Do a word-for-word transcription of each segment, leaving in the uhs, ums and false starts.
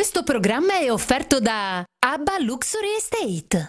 Questo programma è offerto da Abba Luxury Estate.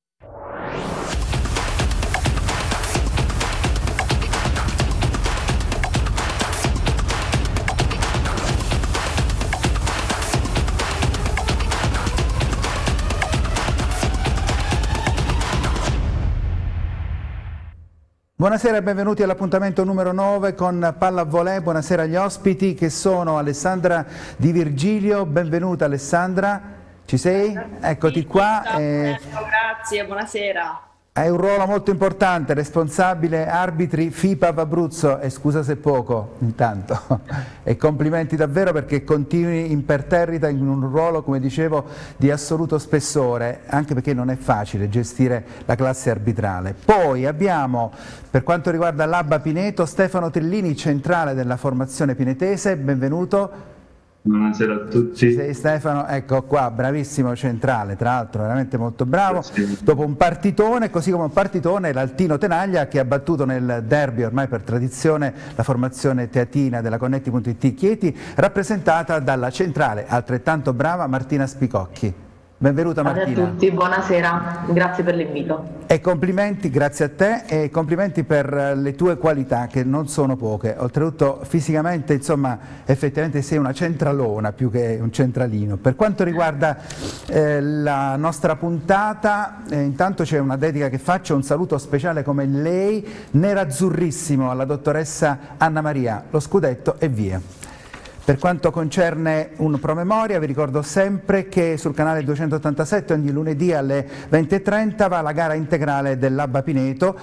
Buonasera e benvenuti all'appuntamento numero nove con Pallavolo. Buonasera agli ospiti che sono Alessandra Di Virgilio. Benvenuta Alessandra, ci sei? Eccoti qua. Eh... Grazie, buonasera. Hai un ruolo molto importante, responsabile arbitri FIPA Abruzzo, e scusa se poco intanto, e complimenti davvero perché continui imperterrita in un ruolo, come dicevo, di assoluto spessore, anche perché non è facile gestire la classe arbitrale. Poi abbiamo, per quanto riguarda l'Abba Pineto, Stefano Trillini, centrale della formazione pinetese, benvenuto. Buonasera a tutti. Ci sei Stefano? Ecco qua, bravissimo centrale, tra l'altro veramente molto bravo. Grazie. Dopo un partitone, così come un partitone, l'Altino Tenaglia che ha battuto nel derby ormai per tradizione la formazione teatina della Connetti punto it Chieti, rappresentata dalla centrale altrettanto brava Martina Spicocchi. Benvenuta Martina. Ciao a tutti, buonasera, grazie per l'invito. E complimenti, grazie a te e complimenti per le tue qualità che non sono poche. Oltretutto fisicamente, insomma, effettivamente sei una centralona più che un centralino. Per quanto riguarda eh, la nostra puntata, eh, intanto c'è una dedica che faccio, un saluto speciale come lei, nerazzurrissimo, alla dottoressa Anna Maria, lo scudetto e via. Per quanto concerne un promemoria, vi ricordo sempre che sul canale duecentottantasette ogni lunedì alle venti e trenta va la gara integrale dell'Abba Pineto,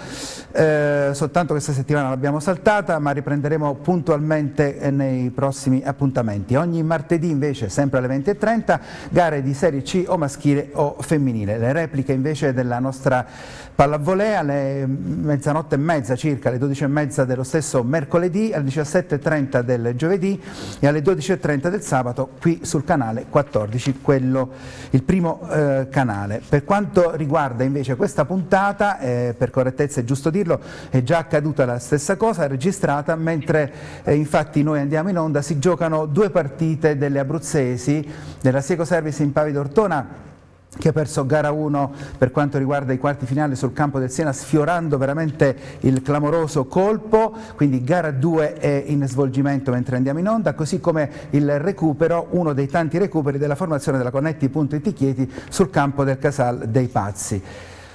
eh, soltanto questa settimana l'abbiamo saltata, ma riprenderemo puntualmente nei prossimi appuntamenti. Ogni martedì invece, sempre alle venti e trenta, gare di Serie C o maschile o femminile. Le repliche invece della nostra pallavolo alle mezzanotte e mezza circa, alle dodici e mezza dello stesso mercoledì, alle diciassette e trenta del giovedì e alle dodici e trenta del sabato qui sul canale quattordici, quello il primo eh, canale. Per quanto riguarda invece questa puntata, eh, per correttezza è giusto dirlo, è già accaduta la stessa cosa, è registrata, mentre eh, infatti noi andiamo in onda, si giocano due partite delle abruzzesi, della Sieco Service in Pavido Ortona, che ha perso gara uno per quanto riguarda i quarti finali sul campo del Siena, sfiorando veramente il clamoroso colpo, quindi gara due è in svolgimento mentre andiamo in onda, così come il recupero, uno dei tanti recuperi della formazione della Connetti punto it Chieti sul campo del Casal dei Pazzi.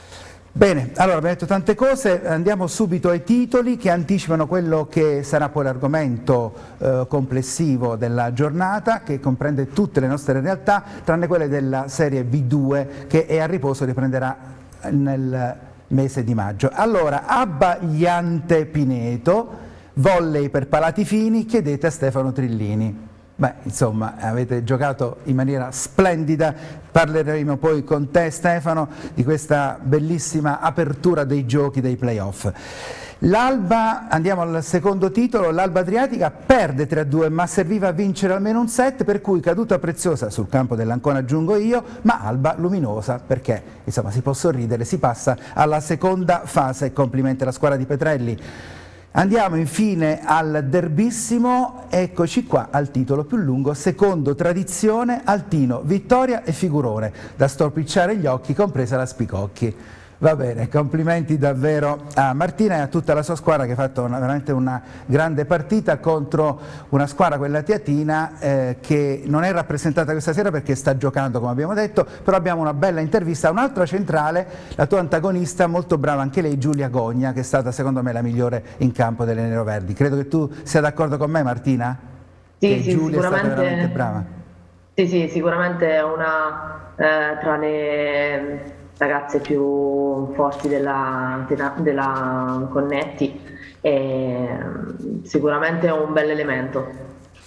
Bene, allora abbiamo detto tante cose, andiamo subito ai titoli che anticipano quello che sarà poi l'argomento eh, complessivo della giornata, che comprende tutte le nostre realtà, tranne quelle della serie B due che è a riposo, riprenderà nel mese di maggio. Allora, Abba Iante Pineto, volley per palati fini, chiedete a Stefano Trillini. Beh, insomma, avete giocato in maniera splendida, parleremo poi con te Stefano di questa bellissima apertura dei giochi dei playoff. L'Alba, andiamo al secondo titolo, l'Alba Adriatica perde tre a due ma serviva a vincere almeno un set, per cui caduta preziosa sul campo dell'Ancona aggiungo io, ma Alba luminosa perché insomma si può sorridere, si passa alla seconda fase, complimenti alla squadra di Petrelli. Andiamo infine al derbissimo, eccoci qua al titolo più lungo, secondo tradizione, Altino, vittoria e figurone, da storpicciare gli occhi, compresa la Spicocchi. Va bene, complimenti davvero a Martina e a tutta la sua squadra che ha fatto una, veramente una grande partita contro una squadra, quella teatina, eh, che non è rappresentata questa sera perché sta giocando come abbiamo detto, però abbiamo una bella intervista a un'altra centrale, la tua antagonista, molto brava anche lei, Giulia Gogna, che è stata secondo me la migliore in campo delle Neroverdi. Credo che tu sia d'accordo con me Martina? Sì, che sì, Giulia sicuramente, è stata veramente brava. Sì, sì, sicuramente è una eh, tra le ragazze più forti della, della Connetti e sicuramente è un bel elemento.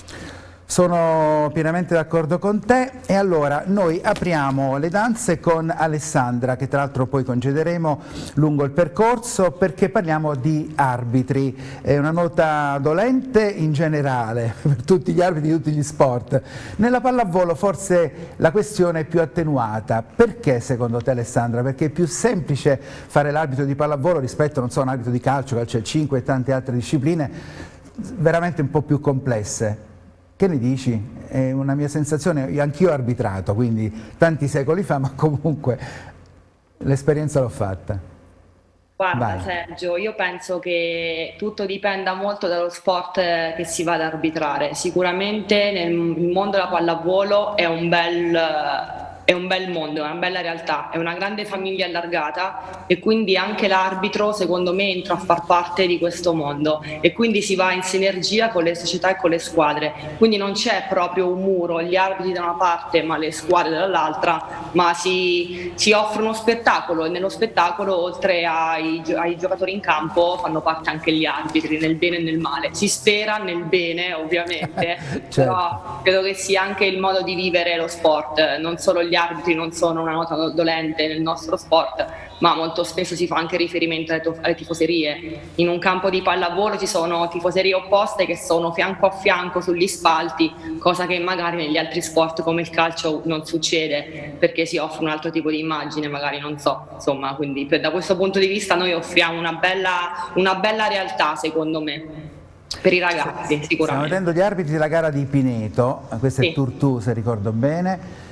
Sono pienamente d'accordo con te e allora noi apriamo le danze con Alessandra, che tra l'altro poi concederemo lungo il percorso perché parliamo di arbitri. È una nota dolente in generale per tutti gli arbitri di tutti gli sport. Nella pallavolo forse la questione è più attenuata. Perché secondo te Alessandra? Perché è più semplice fare l'arbitro di pallavolo rispetto non so, a un arbitro di calcio, calcio al cinque e tante altre discipline veramente un po' più complesse. Che ne dici? È una mia sensazione, anch'io ho arbitrato, quindi tanti secoli fa, ma comunque l'esperienza l'ho fatta. Guarda Vai. Sergio, io penso che tutto dipenda molto dallo sport che si va ad arbitrare. Sicuramente nel mondo della pallavolo è un bel, è un bel mondo, è una bella realtà, è una grande famiglia allargata e quindi anche l'arbitro secondo me entra a far parte di questo mondo e quindi si va in sinergia con le società e con le squadre. Quindi non c'è proprio un muro, gli arbitri da una parte ma le squadre dall'altra, ma si, si offre uno spettacolo e nello spettacolo oltre ai, ai giocatori in campo fanno parte anche gli arbitri, nel bene e nel male. Si spera nel bene ovviamente, Certo. però credo che sia anche il modo di vivere lo sport, non solo gli arbitri non sono una nota dolente nel nostro sport, ma molto spesso si fa anche riferimento alle, alle tifoserie. In un campo di pallavolo ci sono tifoserie opposte che sono fianco a fianco sugli spalti, cosa che magari negli altri sport come il calcio non succede, perché si offre un altro tipo di immagine, magari non so, insomma, quindi per, da questo punto di vista noi offriamo una bella, una bella realtà secondo me. Per i ragazzi, sicuramente. Stiamo vedendo gli arbitri della gara di Pineto, questo Sì. è Turtù se ricordo bene,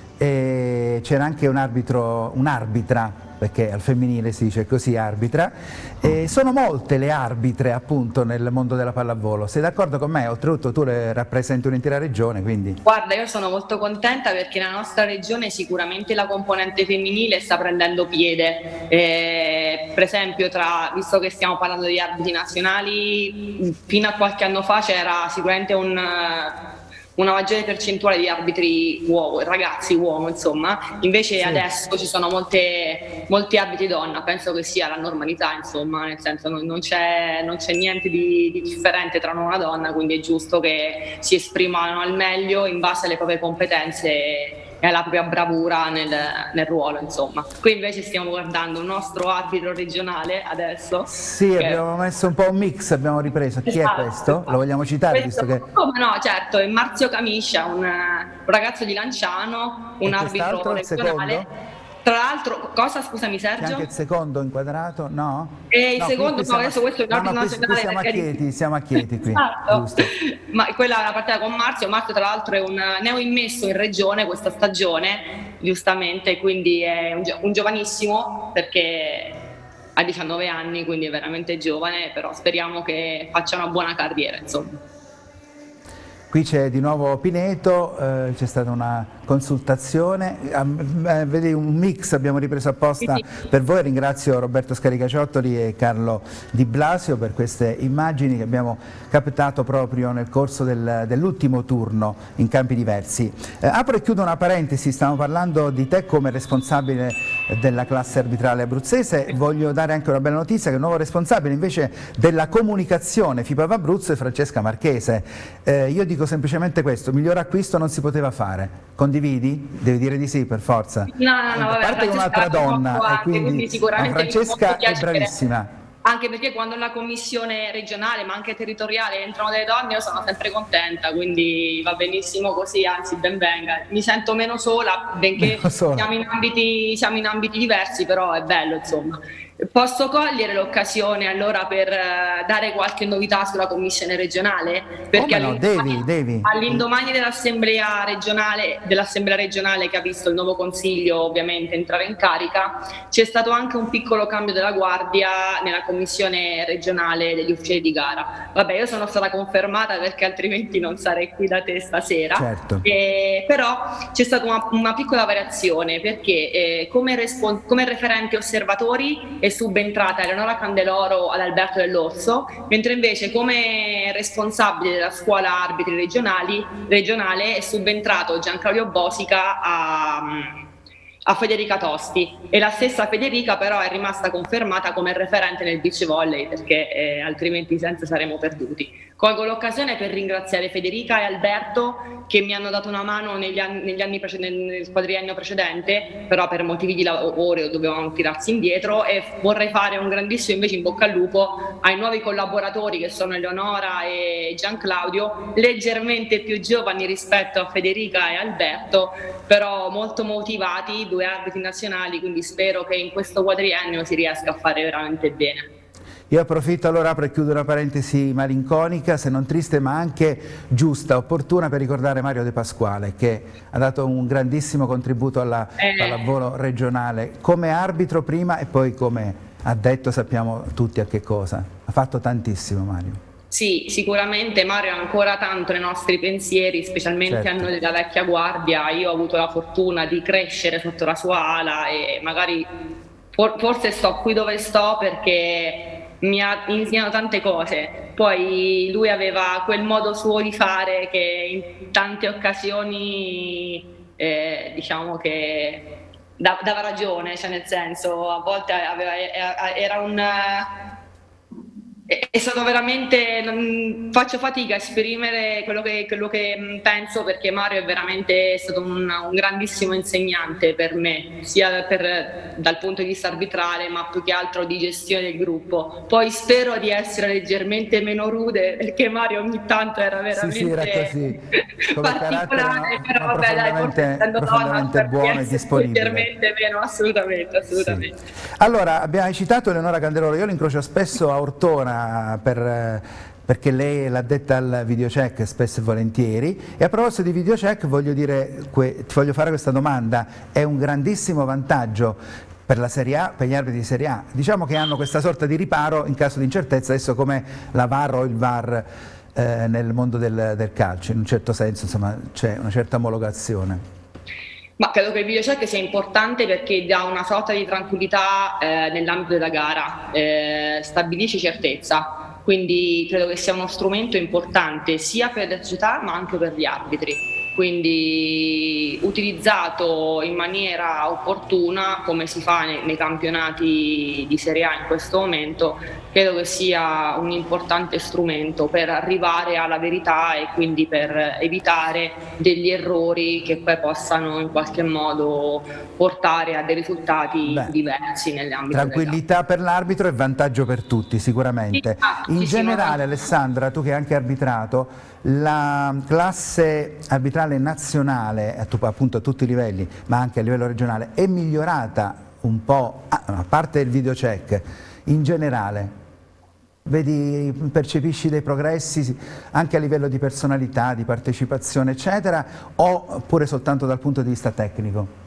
e c'era anche un arbitro, un'arbitra, perché al femminile si dice così, arbitra, e sono molte le arbitre appunto nel mondo della pallavolo. Sei d'accordo con me? Oltretutto tu le rappresenti un'intera regione, quindi... Guarda, io sono molto contenta perché nella nostra regione sicuramente la componente femminile sta prendendo piede. Eh, per esempio, tra, visto che stiamo parlando di arbitri nazionali, fino a qualche anno fa c'era sicuramente un... una maggiore percentuale di arbitri uomo, ragazzi uomo insomma, invece Sì. adesso ci sono molte, molti arbitri donna, penso che sia la normalità insomma, nel senso non, non c'è non c'è niente di, di differente tra una donna, quindi è giusto che si esprimano al meglio in base alle proprie competenze e alla propria bravura nel, nel ruolo insomma. Qui invece stiamo guardando un nostro arbitro regionale adesso. Sì, che... abbiamo messo un po' un mix, abbiamo ripreso. Chi Esatto, è questo? esatto. Lo vogliamo citare, Questo, visto che... come no, certo, è Marzio Camiscia, un, un ragazzo di Lanciano, un E arbitro quest'altro, il regionale. secondo? Tra l'altro, cosa scusami C'è Sergio? anche il secondo inquadrato? No? E il No, qui- secondo, qui no, siamo- adesso questo è un no, no, arbitro qui- qui nazionale. siamo a perché- Chieti, siamo a Chieti qui, Esatto. giusto. Ma quella è una partita con Marzio. Marzio tra l'altro è un neoimmesso in regione questa stagione, giustamente, quindi è un, gio- un giovanissimo perché ha diciannove anni, quindi è veramente giovane, però speriamo che faccia una buona carriera, insomma. Qui c'è di nuovo Pineto, eh, c'è stata una consultazione, eh, vedi un mix abbiamo ripreso apposta Sì, per voi, ringrazio Roberto Scaricaciottoli e Carlo Di Blasio per queste immagini che abbiamo captato proprio nel corso del, dell'ultimo turno in campi diversi. Eh, apro e chiudo una parentesi, stiamo parlando di te come responsabile della classe arbitrale abruzzese, voglio dare anche una bella notizia che il nuovo responsabile invece della comunicazione FIPAV Abruzzo è Francesca Marchese. Eh, io dico semplicemente questo, miglior acquisto non si poteva fare. Condividi? Devi dire di sì per forza. No, no, no, A vabbè, parte che è un'altra Francesca donna anche, e quindi, quindi sicuramente ma Francesca molto è piacere. bravissima. Anche perché quando nella commissione regionale ma anche territoriale entrano delle donne io sono sempre contenta, quindi va benissimo così, anzi ben venga. Mi sento meno sola, benché Meno sola. Siamo, in ambiti, siamo in ambiti diversi, però è bello insomma. Posso cogliere l'occasione allora per uh, dare qualche novità sulla commissione regionale? Perché Come no, devi, devi. all'indomani dell'assemblea regionale, dell'assemblea regionale che ha visto il nuovo consiglio ovviamente entrare in carica, c'è stato anche un piccolo cambio della guardia nella commissione regionale degli ufficiali di gara. Vabbè, io sono stata confermata perché altrimenti non sarei qui da te stasera. Certo. Eh, però c'è stata una, una piccola variazione perché eh, come, respon- come referenti osservatori è subentrata Eleonora Candeloro ad Alberto Dell'Orso, mentre invece come responsabile della scuola arbitri regionali, regionale è subentrato Gianclaudio Bosica a, a Federica Tosti e la stessa Federica però è rimasta confermata come referente nel beach volley perché eh, altrimenti senza saremmo perduti. Colgo l'occasione per ringraziare Federica e Alberto che mi hanno dato una mano negli anni, negli anni precedenti, nel quadriennio precedente, però per motivi di lavoro dovevamo tirarsi indietro e vorrei fare un grandissimo invece in bocca al lupo ai nuovi collaboratori che sono Eleonora e Gianclaudio, leggermente più giovani rispetto a Federica e Alberto, però molto motivati, due arbitri nazionali, quindi spero che in questo quadriennio si riesca a fare veramente bene. Io approfitto allora per chiudere una parentesi malinconica, se non triste ma anche giusta, opportuna, per ricordare Mario De Pasquale, che ha dato un grandissimo contributo alla Eh. pallavolo regionale, come arbitro prima e poi come addetto, sappiamo tutti a che cosa. Ha fatto tantissimo Mario. Sì, sicuramente Mario è ancora tanto nei nostri pensieri, specialmente Certo. a noi della vecchia guardia. Io ho avuto la fortuna di crescere sotto la sua ala e magari for- forse sto qui dove sto perché mi ha insegnato tante cose. Poi lui aveva quel modo suo di fare che in tante occasioni eh, diciamo che da- dava ragione, cioè nel senso a volte aveva- era un... È stato veramente, non, faccio fatica a esprimere quello che, quello che penso, perché Mario è veramente stato un, un grandissimo insegnante per me, sia per, dal punto di vista arbitrale ma più che altro di gestione del gruppo. Poi spero di essere leggermente meno rude, perché Mario ogni tanto era veramente Sì, sì, era così. Come particolare, carattere, però no, vabbè dai, forse essendo donna profondamente spero di buono e essere disponibile. leggermente meno, assolutamente, assolutamente. Sì. Allora, abbiamo citato Eleonora Candeloro, io l'incrocio spesso a Ortona per, perché lei è l'addetta al videocheck spesso e volentieri, e a proposito di videocheck voglio dire, ti voglio fare questa domanda: è un grandissimo vantaggio per la Serie A, per gli arbitri di Serie A, diciamo che hanno questa sorta di riparo in caso di incertezza, adesso come la V A R o il V A R eh, nel mondo del, del calcio, in un certo senso, insomma, c'è una certa omologazione. Ma credo che il videocheck sia importante perché dà una sorta di tranquillità eh, nell'ambito della gara, eh, stabilisce certezza, quindi credo che sia uno strumento importante sia per le società ma anche per gli arbitri. Quindi utilizzato in maniera opportuna, come si fa nei, nei campionati di Serie A in questo momento, credo che sia un importante strumento per arrivare alla verità e quindi per evitare degli errori che poi possano in qualche modo portare a dei risultati Beh, diversi nell'ambito. Tranquillità per l'arbitro e vantaggio per tutti sicuramente. Sì, in sì, generale, sì, Alessandra, tu che hai anche arbitrato, la classe arbitrale nazionale, appunto a tutti i livelli, ma anche a livello regionale, è migliorata un po', a parte il videocheck, in generale? Vedi, percepisci dei progressi anche a livello di personalità, di partecipazione, eccetera, oppure soltanto dal punto di vista tecnico?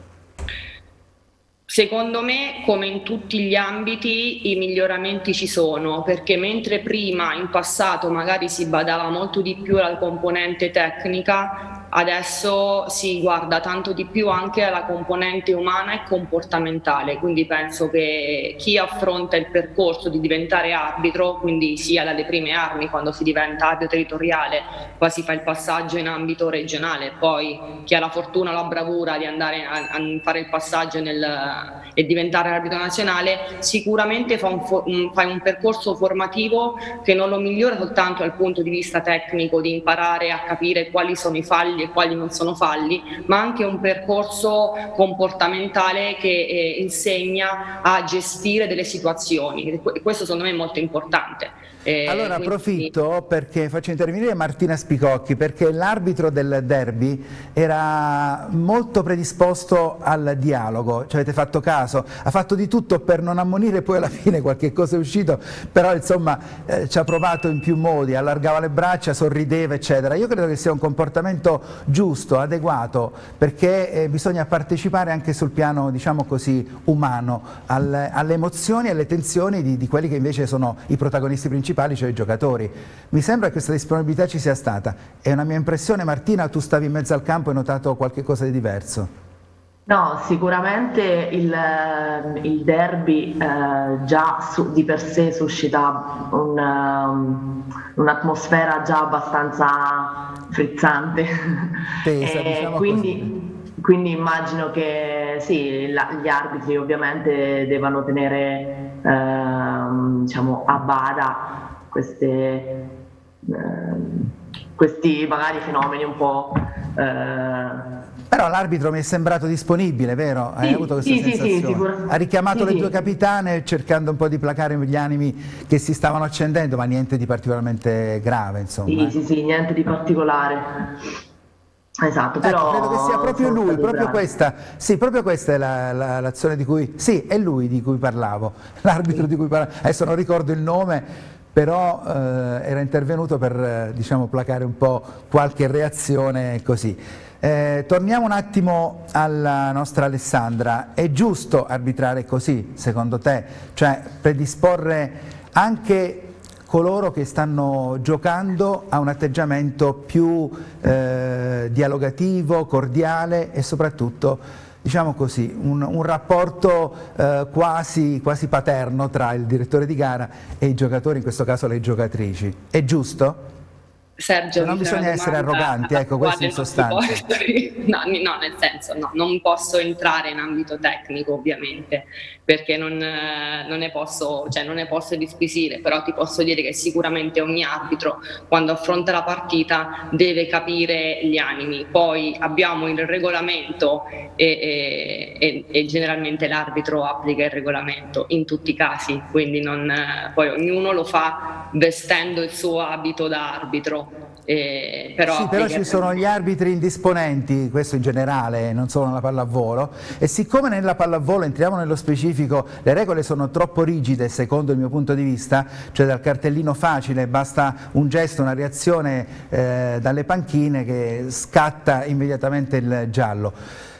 Secondo me, come in tutti gli ambiti, i miglioramenti ci sono, perché mentre prima, in passato, magari si badava molto di più alla componente tecnica, adesso si guarda tanto di più anche alla componente umana e comportamentale, quindi penso che chi affronta il percorso di diventare arbitro, quindi sia dalle prime armi quando si diventa arbitro territoriale, poi si fa il passaggio in ambito regionale, poi chi ha la fortuna o la bravura di andare a, a fare il passaggio nel e diventare arbitro nazionale, sicuramente fa un, un, fa un percorso formativo che non lo migliora soltanto dal punto di vista tecnico, di imparare a capire quali sono i falli e quali non sono falli, ma anche un percorso comportamentale che eh, insegna a gestire delle situazioni. Questo secondo me è molto importante. Eh, allora quindi... approfitto perché faccio intervenire Martina Spicocchi, perché l'arbitro del derby era molto predisposto al dialogo, ci avete fatto caso, ha fatto di tutto per non ammonire, poi alla fine qualche cosa è uscito, però insomma eh, ci ha provato in più modi, allargava le braccia, sorrideva eccetera. Io credo che sia un comportamento giusto, adeguato, perché eh, bisogna partecipare anche sul piano, diciamo così, umano, al, alle emozioni e alle tensioni di, di quelli che invece sono i protagonisti principali, cioè i giocatori. Mi sembra che questa disponibilità ci sia stata. È una mia impressione. Martina, tu stavi in mezzo al campo e hai notato qualche cosa di diverso? No, sicuramente il, il derby eh, già su, di per sé suscita un, um, un'atmosfera già abbastanza frizzante. Tesa, e diciamo quindi, così. quindi immagino che sì, la, gli arbitri ovviamente devono tenere eh, diciamo, a bada queste, eh, questi magari fenomeni un po'... Eh, Però l'arbitro mi è sembrato disponibile, vero? Hai sì, avuto questa sì, sensazione? Sì, sì, ha richiamato sì, le sì. due capitane cercando un po' di placare gli animi che si stavano accendendo, ma niente di particolarmente grave, insomma. Sì, eh. sì, sì, niente di particolare. Esatto, però ecco, credo che sia proprio sono lui, stati proprio bravi. questa, sì, proprio questa è la- la- l'azione di cui, sì, è lui di cui parlavo, l'arbitro di cui parlavo, adesso non ricordo il nome, però eh, era intervenuto per, eh, diciamo, placare un po' qualche reazione così. Eh, torniamo un attimo alla nostra Alessandra, è giusto arbitrare così, secondo te? Cioè predisporre anche coloro che stanno giocando a un atteggiamento più eh, dialogativo, cordiale e soprattutto, diciamo così, un, un rapporto eh, quasi, quasi paterno tra il direttore di gara e i giocatori, in questo caso le giocatrici. È giusto? Sergio, Non mi fai bisogna una essere domanda arroganti, ecco, alla questo in quale non si può sostanza. essere- No, ni- no, nel senso, no, non posso entrare in ambito tecnico, ovviamente, perché non, eh, non ne posso, cioè, non ne posso disquisire, però ti posso dire che sicuramente ogni arbitro, quando affronta la partita, deve capire gli animi. Poi abbiamo il regolamento e, e- e- e generalmente l'arbitro applica il regolamento in tutti i casi, quindi non, eh, poi ognuno lo fa vestendo il suo abito da arbitro. Eh, però Sì, però applica ci sono gli arbitri indisponenti, questo in generale, non solo nella pallavolo, e siccome nella pallavolo, entriamo nello specifico, le regole sono troppo rigide secondo il mio punto di vista, cioè dal cartellino facile basta un gesto, una reazione eh, dalle panchine che scatta immediatamente il giallo.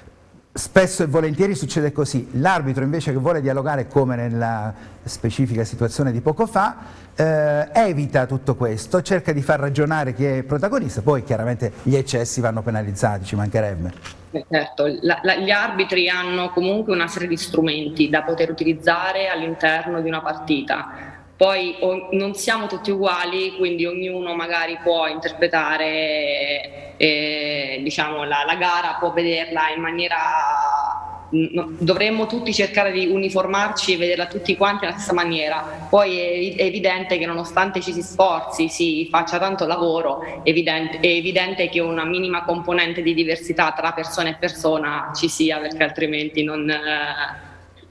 Spesso e volentieri succede così, l'arbitro invece che vuole dialogare come nella specifica situazione di poco fa, eh, evita tutto questo, cerca di far ragionare chi è protagonista, poi chiaramente gli eccessi vanno penalizzati, ci mancherebbe. Eh, Certo, la- la- gli arbitri hanno comunque una serie di strumenti da poter utilizzare all'interno di una partita. Poi o- non siamo tutti uguali, quindi ognuno magari può interpretare eh, diciamo, la, la gara, può vederla in maniera... no- dovremmo tutti cercare di uniformarci e vederla tutti quanti nella stessa maniera. Poi è evi- è evidente che nonostante ci si sforzi, si faccia tanto lavoro, è evidente, è evidente che una minima componente di diversità tra persona e persona ci sia, perché altrimenti non... eh,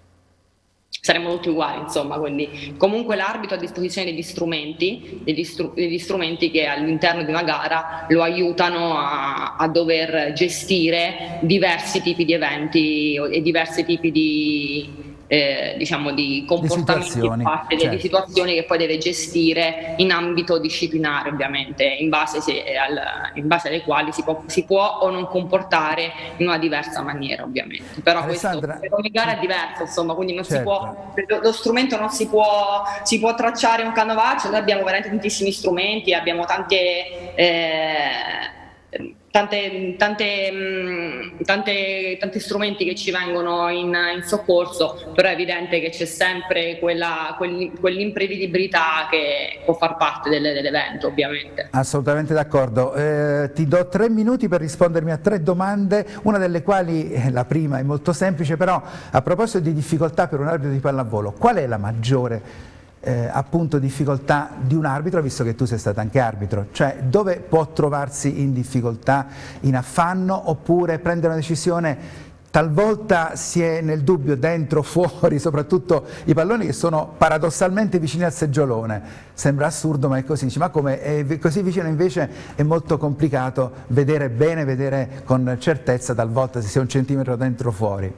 saremmo tutti uguali, insomma, quindi comunque l'arbitro ha a disposizione degli strumenti, degli, stru- degli strumenti che all'interno di una gara lo aiutano a, a dover gestire diversi tipi di eventi e diversi tipi di, eh, diciamo, di comportamenti situazioni, da parte certo. di situazioni che poi deve gestire in ambito disciplinare, ovviamente, in base, se, al, in base alle quali si può, si può o non comportare in una diversa maniera, ovviamente. Però Alessandra, questo per ogni gara è diverso, insomma, quindi non certo. si può, lo, lo strumento non si può, si può tracciare un canovaccio. Noi abbiamo veramente tantissimi strumenti, abbiamo tante... Eh, Tante, tante, mh, tante, tanti strumenti che ci vengono in, in soccorso, però è evidente che c'è sempre quella, quell'im- quell'imprevedibilità che può far parte del- dell'evento, ovviamente. Assolutamente d'accordo. Eh, ti do tre minuti per rispondermi a tre domande, una delle quali, eh, la prima è molto semplice, però a proposito di difficoltà per un arbitro di pallavolo, qual è la maggiore eh, appunto difficoltà di un arbitro, visto che tu sei stato anche arbitro? Cioè dove può trovarsi in difficoltà, in affanno, oppure prendere una decisione? Talvolta si è nel dubbio dentro, fuori, soprattutto i palloni che sono paradossalmente vicini al seggiolone. Sembra assurdo, ma è così. Dici, ma come è così vicino? Invece è molto complicato vedere bene, vedere con certezza talvolta se sia un centimetro dentro o fuori.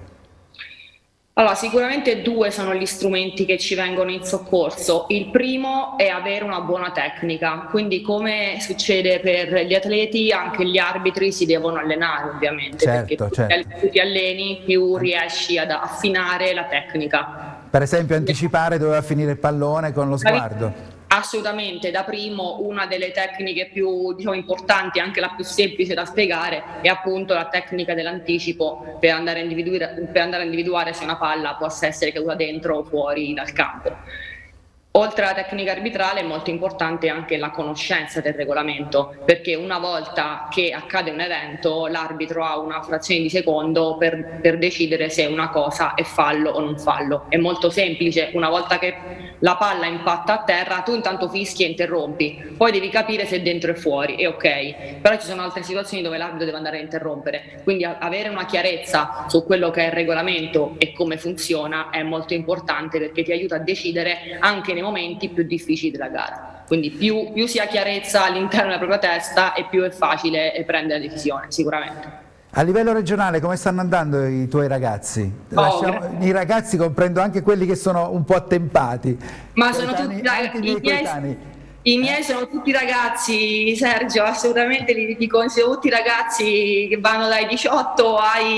Allora, sicuramente due sono gli strumenti che ci vengono in soccorso. Il primo è avere una buona tecnica, quindi come succede per gli atleti, anche gli arbitri si devono allenare, ovviamente, Certo, perché certo. più ti alleni, più riesci ad affinare la tecnica. Per esempio anticipare dove va a finire il pallone con lo sguardo. Assolutamente, da primo una delle tecniche più, diciamo, importanti, anche la più semplice da spiegare, è appunto la tecnica dell'anticipo per andare a individuare, per andare a individuare se una palla possa essere caduta dentro o fuori dal campo. Oltre alla tecnica arbitrale è molto importante anche la conoscenza del regolamento, perché una volta che accade un evento l'arbitro ha una frazione di secondo per, per decidere se una cosa è fallo o non fallo. È molto semplice, una volta che la palla impatta a terra tu intanto fischi e interrompi, poi devi capire se è dentro e fuori, è ok, però ci sono altre situazioni dove l'arbitro deve andare a interrompere, quindi avere una chiarezza su quello che è il regolamento e come funziona è molto importante, perché ti aiuta a decidere anche nei momenti più difficili della gara. Quindi più, più si ha chiarezza all'interno della propria testa e più è facile prendere la decisione, sicuramente. A livello regionale come stanno andando i tuoi ragazzi? Oh, Lasciamo, I ragazzi comprendo anche quelli che sono un po' attempati. Ma sono Coetanei, tutti anche i miei coetanei. I miei sono tutti ragazzi, Sergio, assolutamente li, li consiglio, tutti ragazzi che vanno dai diciotto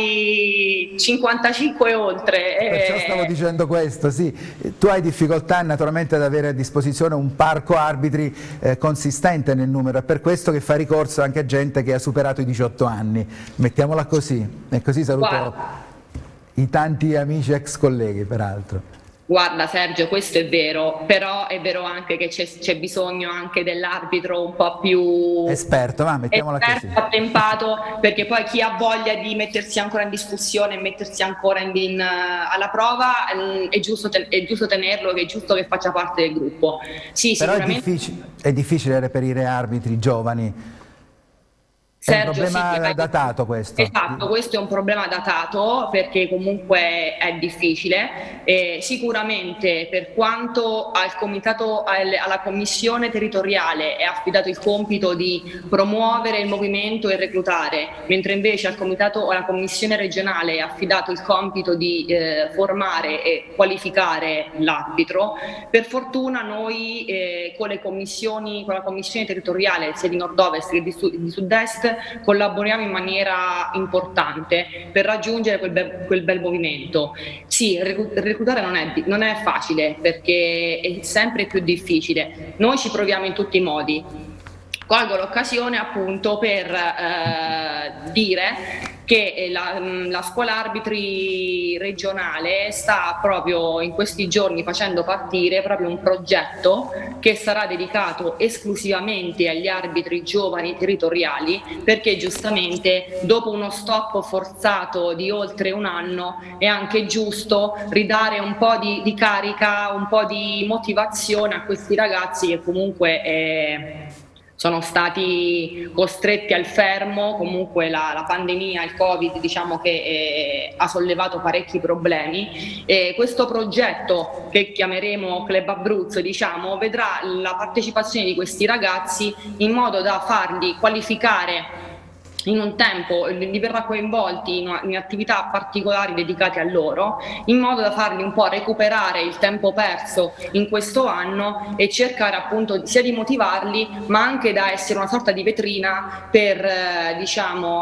ai cinquantacinque e oltre. Perciò stavo dicendo questo, sì. Tu hai difficoltà naturalmente ad avere a disposizione un parco arbitri eh, consistente nel numero, è per questo che fa ricorso anche a gente che ha superato i diciotto anni, mettiamola così, e così saluto Guarda. i tanti amici ex colleghi peraltro. Guarda Sergio, questo è vero, però è vero anche che c'è bisogno anche dell'arbitro un po' più esperto, ma mettiamola esperto, così. attempato, perché poi chi ha voglia di mettersi ancora in discussione e mettersi ancora in, in, alla prova mh, è, giusto ten, è giusto tenerlo, che è giusto che faccia parte del gruppo. Sì, però sicuramente... è difficile, è difficile reperire arbitri giovani. Sergio, è un problema sì, datato questo. Esatto, questo è un problema datato perché comunque è difficile. Eh, sicuramente per quanto al comitato, al, alla commissione territoriale è affidato il compito di promuovere il movimento e reclutare, mentre invece al comitato o alla commissione regionale è affidato il compito di eh, formare e qualificare l'arbitro, per fortuna noi eh, con le commissioni, con la commissione territoriale sia di nord-ovest che di, sud, di sud-est collaboriamo in maniera importante per raggiungere quel bel, quel bel movimento. Sì, reclutare non è, non è facile perché è sempre più difficile. Noi ci proviamo in tutti i modi. Colgo l'occasione appunto per eh, dire che la, la scuola arbitri regionale sta proprio in questi giorni facendo partire proprio un progetto che sarà dedicato esclusivamente agli arbitri giovani territoriali, perché giustamente dopo uno stop forzato di oltre un anno è anche giusto ridare un po' di, di carica, un po' di motivazione a questi ragazzi che comunque eh, sono stati costretti al fermo. Comunque la, la pandemia, il Covid, diciamo che eh, ha sollevato parecchi problemi. E questo progetto che chiameremo Club Abruzzo, diciamo, vedrà la partecipazione di questi ragazzi in modo da farli qualificare in un tempo, li verrà coinvolti in, in attività particolari dedicate a loro, in modo da farli un po' recuperare il tempo perso in questo anno e cercare appunto sia di motivarli, ma anche da essere una sorta di vetrina per eh, diciamo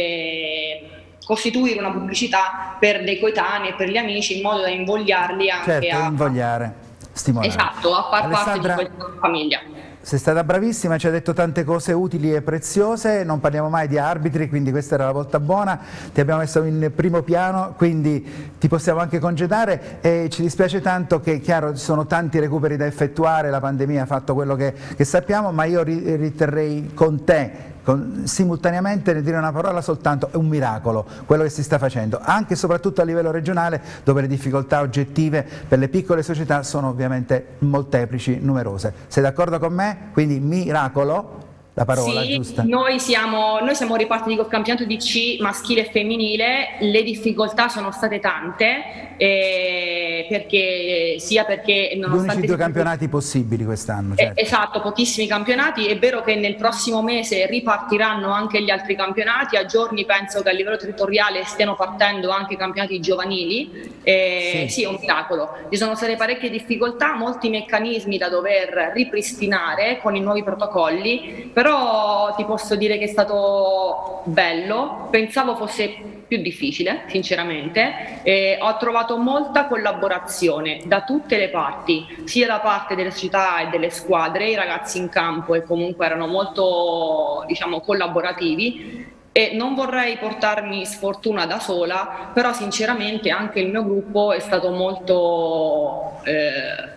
anche costituire una pubblicità per dei coetanei e per gli amici, in modo da invogliarli anche certo, a invogliare, stimolare. Esatto, a far Alessandra, parte di questa famiglia. Sei stata bravissima, ci hai detto tante cose utili e preziose, non parliamo mai di arbitri, quindi questa era la volta buona, ti abbiamo messo in primo piano, quindi ti possiamo anche congedare e ci dispiace tanto che, chiaro, ci sono tanti recuperi da effettuare, la pandemia ha fatto quello che, che sappiamo, ma io riterrei con te Con, simultaneamente ne dire una parola soltanto, è un miracolo quello che si sta facendo, anche e soprattutto a livello regionale, dove le difficoltà oggettive per le piccole società sono ovviamente molteplici, numerose. Sei d'accordo con me? Quindi miracolo, la parola sì, giusta. Noi siamo, noi siamo ripartiti col campionato di C maschile e femminile, le difficoltà sono state tante, eh, perché, sia perché nonostante... Gli unici due campionati possibili quest'anno. Certo. Eh, esatto, pochissimi campionati, è vero che nel prossimo mese ripartiranno anche gli altri campionati, a giorni penso che a livello territoriale stiano partendo anche i campionati giovanili, eh, sì. sì, è un miracolo. Ci sono state parecchie difficoltà, molti meccanismi da dover ripristinare con i nuovi protocolli, però Però ti posso dire che è stato bello, pensavo fosse più difficile sinceramente, e ho trovato molta collaborazione da tutte le parti, sia da parte delle società e delle squadre, i ragazzi in campo e comunque erano molto, diciamo, collaborativi, e non vorrei portarmi sfortuna da sola, però sinceramente anche il mio gruppo è stato molto... Eh,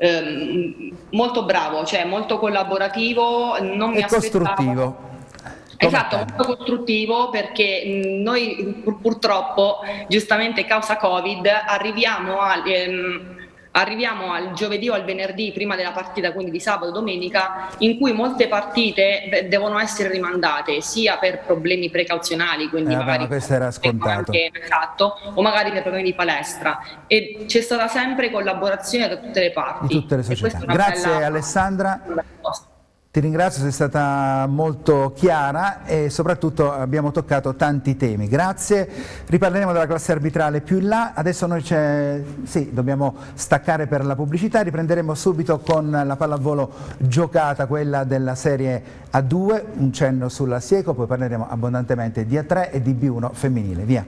Ehm, molto bravo, cioè molto collaborativo, non mi e costruttivo. Esatto, molto costruttivo, perché noi pur, purtroppo, giustamente causa Covid, arriviamo a, ehm, arriviamo al giovedì o al venerdì prima della partita, quindi di sabato domenica, in cui molte partite devono essere rimandate sia per problemi precauzionali, quindi eh, magari ma questo era scontato, anche, esatto, o magari per problemi di palestra, e c'è stata sempre collaborazione da tutte le parti, di tutte le società. Grazie bella... Alessandra. Ti ringrazio, sei stata molto chiara e soprattutto abbiamo toccato tanti temi. Grazie, riparleremo della classe arbitrale più in là. Adesso noi c'è, sì, dobbiamo staccare per la pubblicità, riprenderemo subito con la pallavolo giocata, quella della Serie A due, un cenno sulla Sieco, poi parleremo abbondantemente di A tre e di B uno femminile. Via.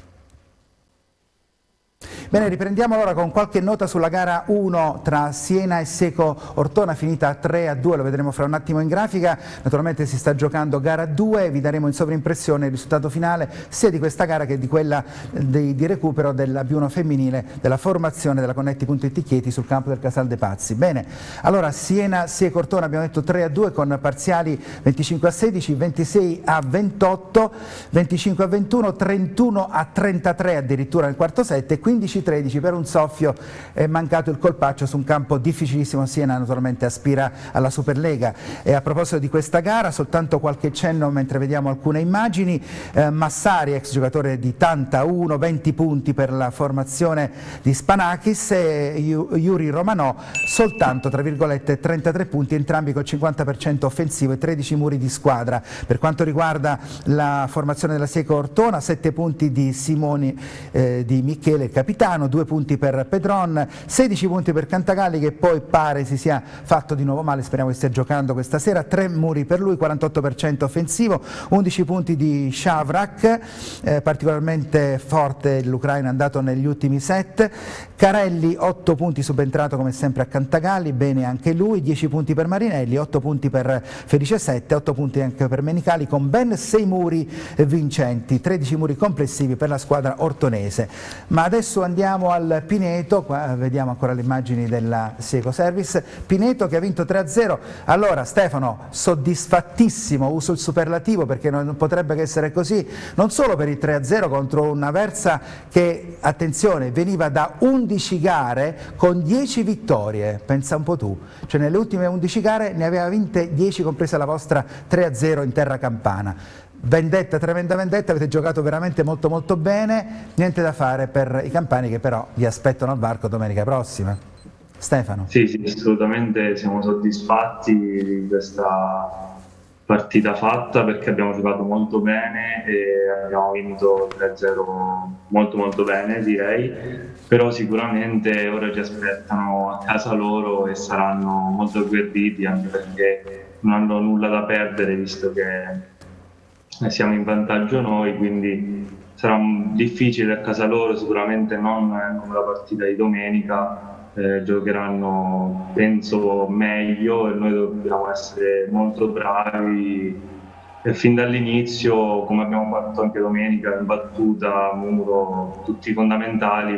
Bene, riprendiamo allora con qualche nota sulla gara uno tra Siena e Seco Ortona, finita tre a due, lo vedremo fra un attimo in grafica. Naturalmente si sta giocando gara due, vi daremo in sovrimpressione il risultato finale sia di questa gara che di quella di, di recupero della B uno femminile, della formazione della Connetti Punto It Chieti sul campo del Casal dei Pazzi. Bene, allora Siena Seco Ortona abbiamo detto tre a due con parziali venticinque a sedici, ventisei a ventotto, venticinque a ventuno, trentuno a trentatré addirittura nel quarto set e quindici a tredici per un soffio. È mancato il colpaccio su un campo difficilissimo. Siena naturalmente aspira alla Superlega. E a proposito di questa gara, soltanto qualche cenno mentre vediamo alcune immagini. eh, Massari, ex giocatore di Tanta uno, venti punti per la formazione di Spanakis, e Yuri Romanò soltanto tra virgolette trentatré punti, entrambi col cinquanta per cento offensivo e tredici muri di squadra. Per quanto riguarda la formazione della Seco Ortona, sette punti di Simoni, eh, di Michele, il capitano, due punti per Pedron, sedici punti per Cantagalli, che poi pare si sia fatto di nuovo male, speriamo che stia giocando questa sera, tre muri per lui, quarantotto per cento offensivo, undici punti di Shavrak, eh, particolarmente forte l'Ucraina, è andato negli ultimi set. Carelli otto punti, subentrato come sempre a Cantagalli, bene anche lui, dieci punti per Marinelli, otto punti per Felice Sette, otto punti anche per Menicali, con ben sei muri vincenti, tredici muri complessivi per la squadra ortonese. Ma adesso andiamo al Pineto, qua vediamo ancora le immagini della Seco Service, Pineto che ha vinto tre a zero. Allora Stefano, soddisfattissimo, uso il superlativo perché non potrebbe che essere così, non solo per il tre a zero contro una Versa che, attenzione, veniva da undici gare con dieci vittorie, pensa un po' tu, cioè nelle ultime undici gare ne aveva vinte dieci, compresa la vostra tre a zero in terra campana. Vendetta, tremenda vendetta, avete giocato veramente molto molto bene, niente da fare per i campani che però vi aspettano al varco domenica prossima. Stefano. Sì, sì, assolutamente siamo soddisfatti di questa partita fatta perché abbiamo giocato molto bene e abbiamo vinto tre a zero molto molto bene, direi, però sicuramente ora ci aspettano a casa loro e saranno molto agguerriti, anche perché non hanno nulla da perdere visto che siamo in vantaggio noi, quindi sarà difficile a casa loro, sicuramente non come la partita di domenica. Eh, giocheranno penso meglio e noi dobbiamo essere molto bravi e fin dall'inizio, come abbiamo fatto anche domenica, in battuta, muro, tutti fondamentali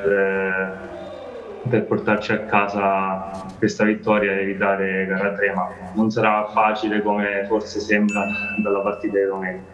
per, eh, per portarci a casa questa vittoria e evitare gara tre, ma non sarà facile come forse sembra dalla partita di domenica.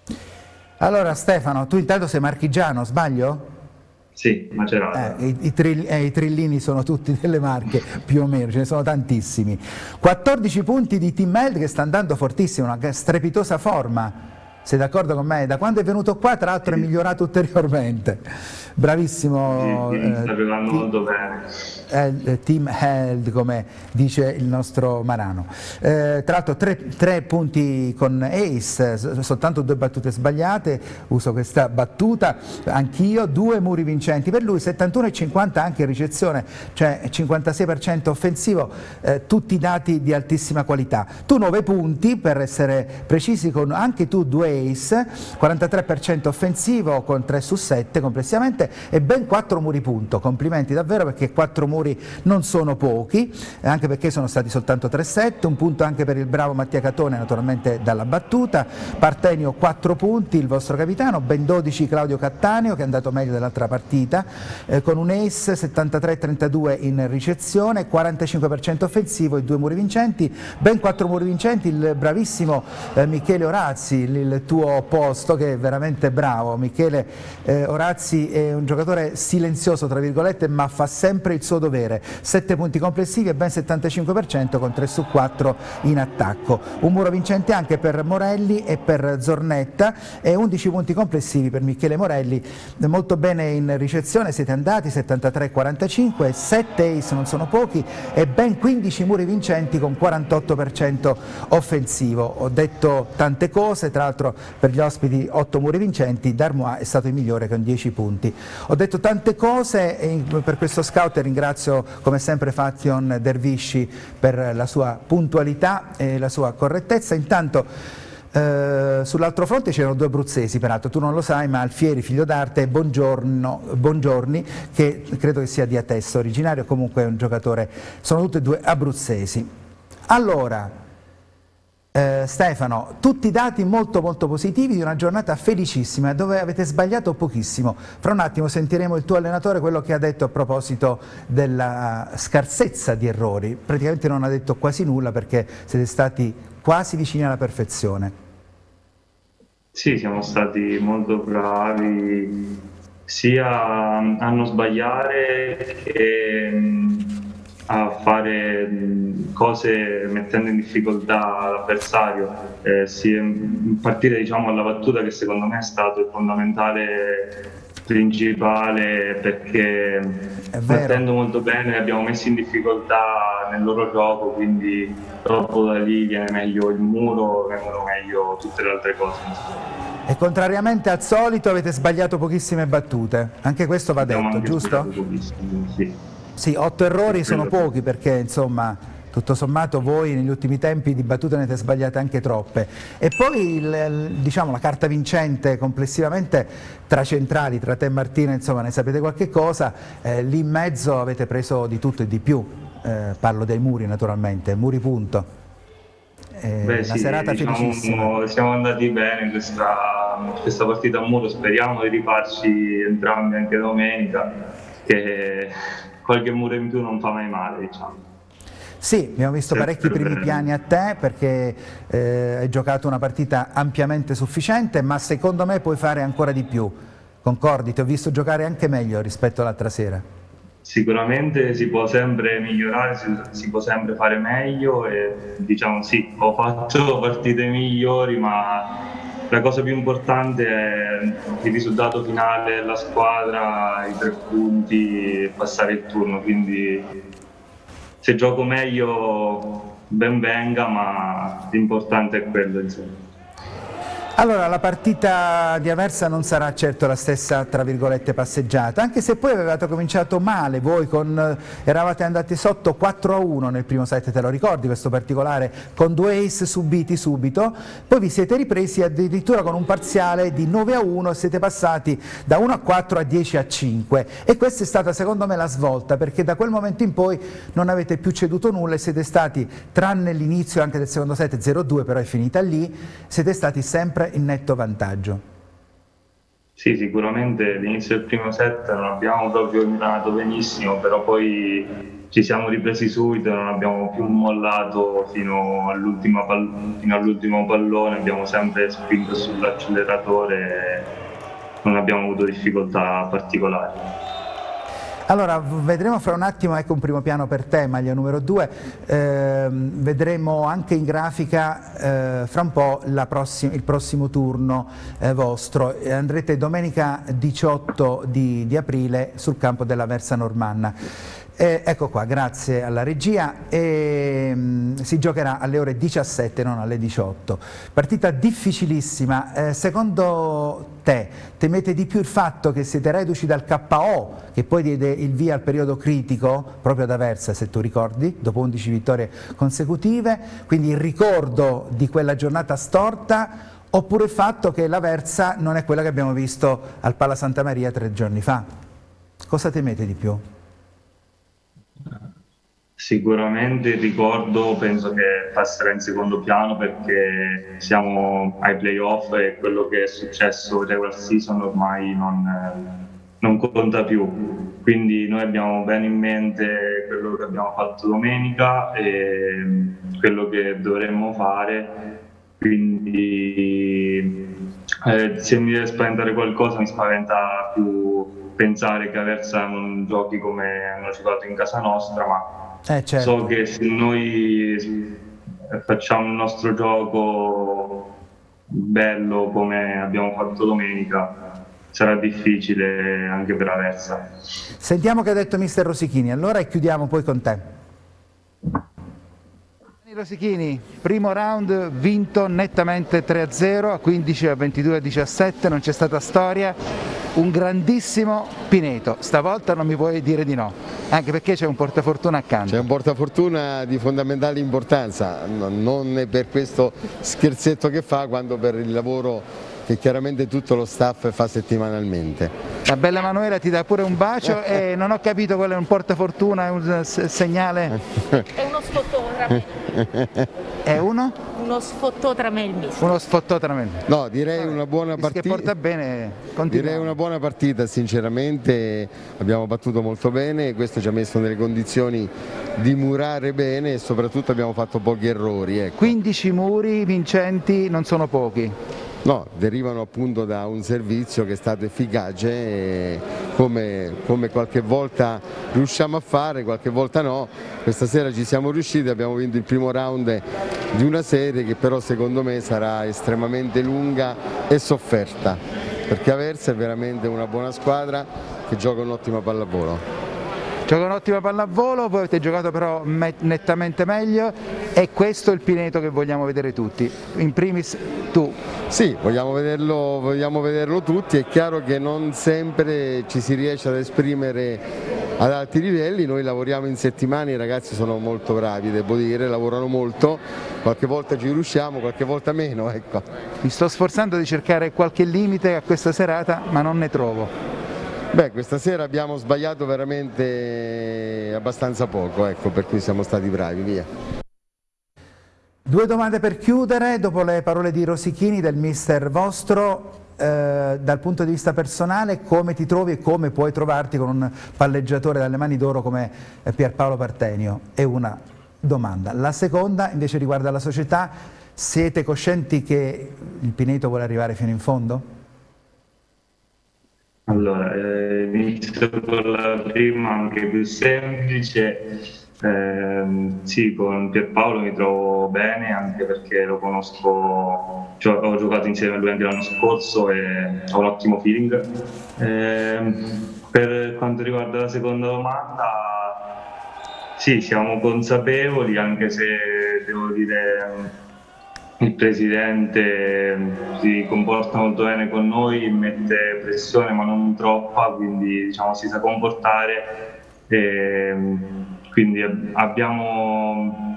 Allora Stefano, tu intanto sei marchigiano, sbaglio? Sì, Macerata. Eh, i, i, trill, eh, I trillini sono tutti delle Marche, più o meno, ce ne sono tantissimi. quattordici punti di Tim Held che sta andando fortissimo, una strepitosa forma. Sei d'accordo con me? Da quando è venuto qua, tra l'altro, sì, è migliorato ulteriormente. Bravissimo. Sì, sì, sta giocando eh, molto bene. Eh, Team Held, come dice il nostro Marano. Eh, tra l'altro tre, tre punti con Ace, soltanto due battute sbagliate, uso questa battuta anch'io, due muri vincenti per lui, settantuno e cinquanta anche in ricezione, cioè cinquantasei per cento offensivo, eh, tutti dati di altissima qualità. Tu nove punti, per essere precisi, con anche tu due Ace, quarantatré per cento offensivo con tre su sette complessivamente e ben quattro muri punto. Complimenti davvero, perché quattro muri non sono pochi, anche perché sono stati soltanto tre set, un punto anche per il bravo Mattia Catone naturalmente dalla battuta, Partenio quattro punti, il vostro capitano, ben dodici Claudio Cattaneo che è andato meglio dell'altra partita, eh, con un ace, settantatré trentadue in ricezione, quarantacinque per cento offensivo e due muri vincenti, ben quattro muri vincenti il bravissimo eh, Michele Orazzi, il il tuo opposto, che è veramente bravo. Michele eh, Orazzi è un giocatore silenzioso tra virgolette, ma fa sempre il suo dovere. sette punti complessivi e ben settantacinque per cento con tre su quattro in attacco. Un muro vincente anche per Morelli e per Zornetta e undici punti complessivi per Michele Morelli. Molto bene in ricezione, siete andati settantatré quarantacinque, sette ace non sono pochi e ben quindici muri vincenti con quarantotto per cento offensivo. Ho detto tante cose, tra l'altro per gli ospiti otto muri vincenti, Darmois è stato il migliore con dieci punti. Ho detto tante cose e per questo scout ringrazio come sempre Fation Dervisci per la sua puntualità e la sua correttezza. Intanto Uh, sull'altro fronte c'erano due abruzzesi, peraltro tu non lo sai, ma Alfieri, figlio d'arte, e Buongiorno, Buongiorni, che credo che sia di Atesto originario, comunque è un giocatore, sono tutti e due abruzzesi. Allora, eh, Stefano, tutti dati molto molto positivi di una giornata felicissima dove avete sbagliato pochissimo. Fra un attimo sentiremo il tuo allenatore, quello che ha detto a proposito della scarsezza di errori. Praticamente non ha detto quasi nulla perché siete stati quasi vicini alla perfezione. Sì, siamo stati molto bravi sia a non sbagliare che a fare cose mettendo in difficoltà l'avversario, eh, sì, partire diciamo alla battuta che secondo me è stato il fondamentale principale, perché partendo molto bene abbiamo messo in difficoltà nel loro gioco, quindi dopo da lì viene meglio il muro, vengono meglio tutte le altre cose. E contrariamente al solito avete sbagliato pochissime battute, anche questo va Abbiamo detto, giusto? Sì. Sì, otto errori sono pochi perché insomma tutto sommato voi negli ultimi tempi di battute ne avete sbagliate anche troppe. E poi il, il, diciamo, la carta vincente complessivamente tra centrali, tra te e Martina, insomma ne sapete qualche cosa, eh, lì in mezzo avete preso di tutto e di più, eh, parlo dei muri naturalmente, muri punto. Eh, Beh, una sì, serata diciamo, felicissima. siamo andati bene in questa, questa partita a muro, speriamo di rifarci entrambi anche domenica, che qualche muro in più non fa mai male, diciamo. Sì, abbiamo visto Sempre parecchi primi bene. piani a te perché eh, hai giocato una partita ampiamente sufficiente, ma secondo me puoi fare ancora di più. Concordi? Ti ho visto giocare anche meglio rispetto all'altra sera. Sicuramente si può sempre migliorare, si, si può sempre fare meglio e diciamo sì, ho fatto partite migliori, ma la cosa più importante è il risultato finale, la squadra, i tre punti e passare il turno, quindi se gioco meglio ben venga, ma l'importante è quello, insomma. Allora, la partita di Aversa non sarà certo la stessa, tra virgolette, passeggiata, anche se poi avevate cominciato male, voi con, eravate andati sotto quattro a uno nel primo set, te lo ricordi questo particolare, con due ace subiti subito, poi vi siete ripresi addirittura con un parziale di nove a uno, siete passati da uno a quattro a dieci a cinque e questa è stata secondo me la svolta, perché da quel momento in poi non avete più ceduto nulla e siete stati, tranne l'inizio anche del secondo set zero a due, però è finita lì, siete stati sempre in netto vantaggio. Sì, sicuramente all'inizio del primo set non abbiamo proprio ingranato benissimo, però poi ci siamo ripresi subito, non abbiamo più mollato fino all'ultimo pall all pallone, abbiamo sempre spinto sull'acceleratore e non abbiamo avuto difficoltà particolari. Allora, vedremo fra un attimo, ecco un primo piano per te, maglia numero due, eh, vedremo anche in grafica eh, fra un po' la prossima, il prossimo turno eh, vostro. Eh, andrete domenica diciotto di, di aprile sul campo della Versa Normanna. Eh, ecco qua, grazie alla regia, e, mh, si giocherà alle ore diciassette, non alle diciotto. Partita difficilissima, eh, secondo te temete di più il fatto che siete reduci dal K O, che poi diede il via al periodo critico, proprio ad Aversa se tu ricordi, dopo undici vittorie consecutive, quindi il ricordo di quella giornata storta, oppure il fatto che l'Aversa non è quella che abbiamo visto al Pala Santa Maria tre giorni fa? Cosa temete di più? Sicuramente il ricordo penso che passerà in secondo piano perché siamo ai playoff e quello che è successo in regular season ormai non, non conta più. Quindi noi abbiamo bene in mente quello che abbiamo fatto domenica e quello che dovremmo fare quindi eh, se mi deve spaventare qualcosa mi spaventa più pensare che Aversa non giochi come hanno giocato in casa nostra, ma eh, certo. so che se noi facciamo il nostro gioco bello come abbiamo fatto domenica, sarà difficile anche per Aversa. Sentiamo che ha detto mister Rosichini allora e chiudiamo poi con te. Rosichini, primo round vinto nettamente tre a zero, a quindici, a ventidue, a diciassette, non c'è stata storia, un grandissimo Pineto, stavolta non mi puoi dire di no, anche perché c'è un portafortuna accanto. C'è un portafortuna di fondamentale importanza, non per questo scherzetto che fa, quanto per il lavoro che chiaramente tutto lo staff fa settimanalmente. La bella Manuela ti dà pure un bacio e non ho capito qual è un portafortuna, è un segnale? È uno sfottò tra me. È uno? Uno sfottò tra me e il mister. Uno sfottò tra me. No, direi una buona partita. Che porta bene, direi una buona partita, sinceramente abbiamo battuto molto bene, questo ci ha messo nelle condizioni di murare bene e soprattutto abbiamo fatto pochi errori. Ecco. quindici muri vincenti non sono pochi. No, derivano appunto da un servizio che è stato efficace e come, come qualche volta riusciamo a fare, qualche volta no. Questa sera ci siamo riusciti, abbiamo vinto il primo round di una serie che però secondo me sarà estremamente lunga e sofferta, perché Aversa è veramente una buona squadra che gioca un'ottima pallavolo. Gioca un'ottima pallavolo, voi avete giocato però nettamente meglio e questo è il Pineto che vogliamo vedere tutti, in primis tu. Sì, vogliamo vederlo, vogliamo vederlo tutti, è chiaro che non sempre ci si riesce ad esprimere ad alti livelli, noi lavoriamo in settimana, i ragazzi sono molto bravi, devo dire, lavorano molto, qualche volta ci riusciamo, qualche volta meno. Ecco. Mi sto sforzando di cercare qualche limite a questa serata, ma non ne trovo. Beh, questa sera abbiamo sbagliato veramente abbastanza poco, ecco, per cui siamo stati bravi, via. Due domande per chiudere, dopo le parole di Rosichini, del mister vostro, eh, dal punto di vista personale, come ti trovi e come puoi trovarti con un palleggiatore dalle mani d'oro come Pierpaolo Partenio? È una domanda. La seconda invece riguarda la società, siete coscienti che il Pineto vuole arrivare fino in fondo? Allora, eh, inizio con la prima, anche più semplice. Eh, sì, con Pierpaolo mi trovo bene, anche perché lo conosco, cioè, ho giocato insieme a lui anche l'anno scorso e ho un ottimo feeling. Eh, per quanto riguarda la seconda domanda, sì, siamo consapevoli, anche se devo dire il presidente si comporta molto bene con noi, mette pressione ma non troppa, quindi diciamo si sa comportare e quindi abbiamo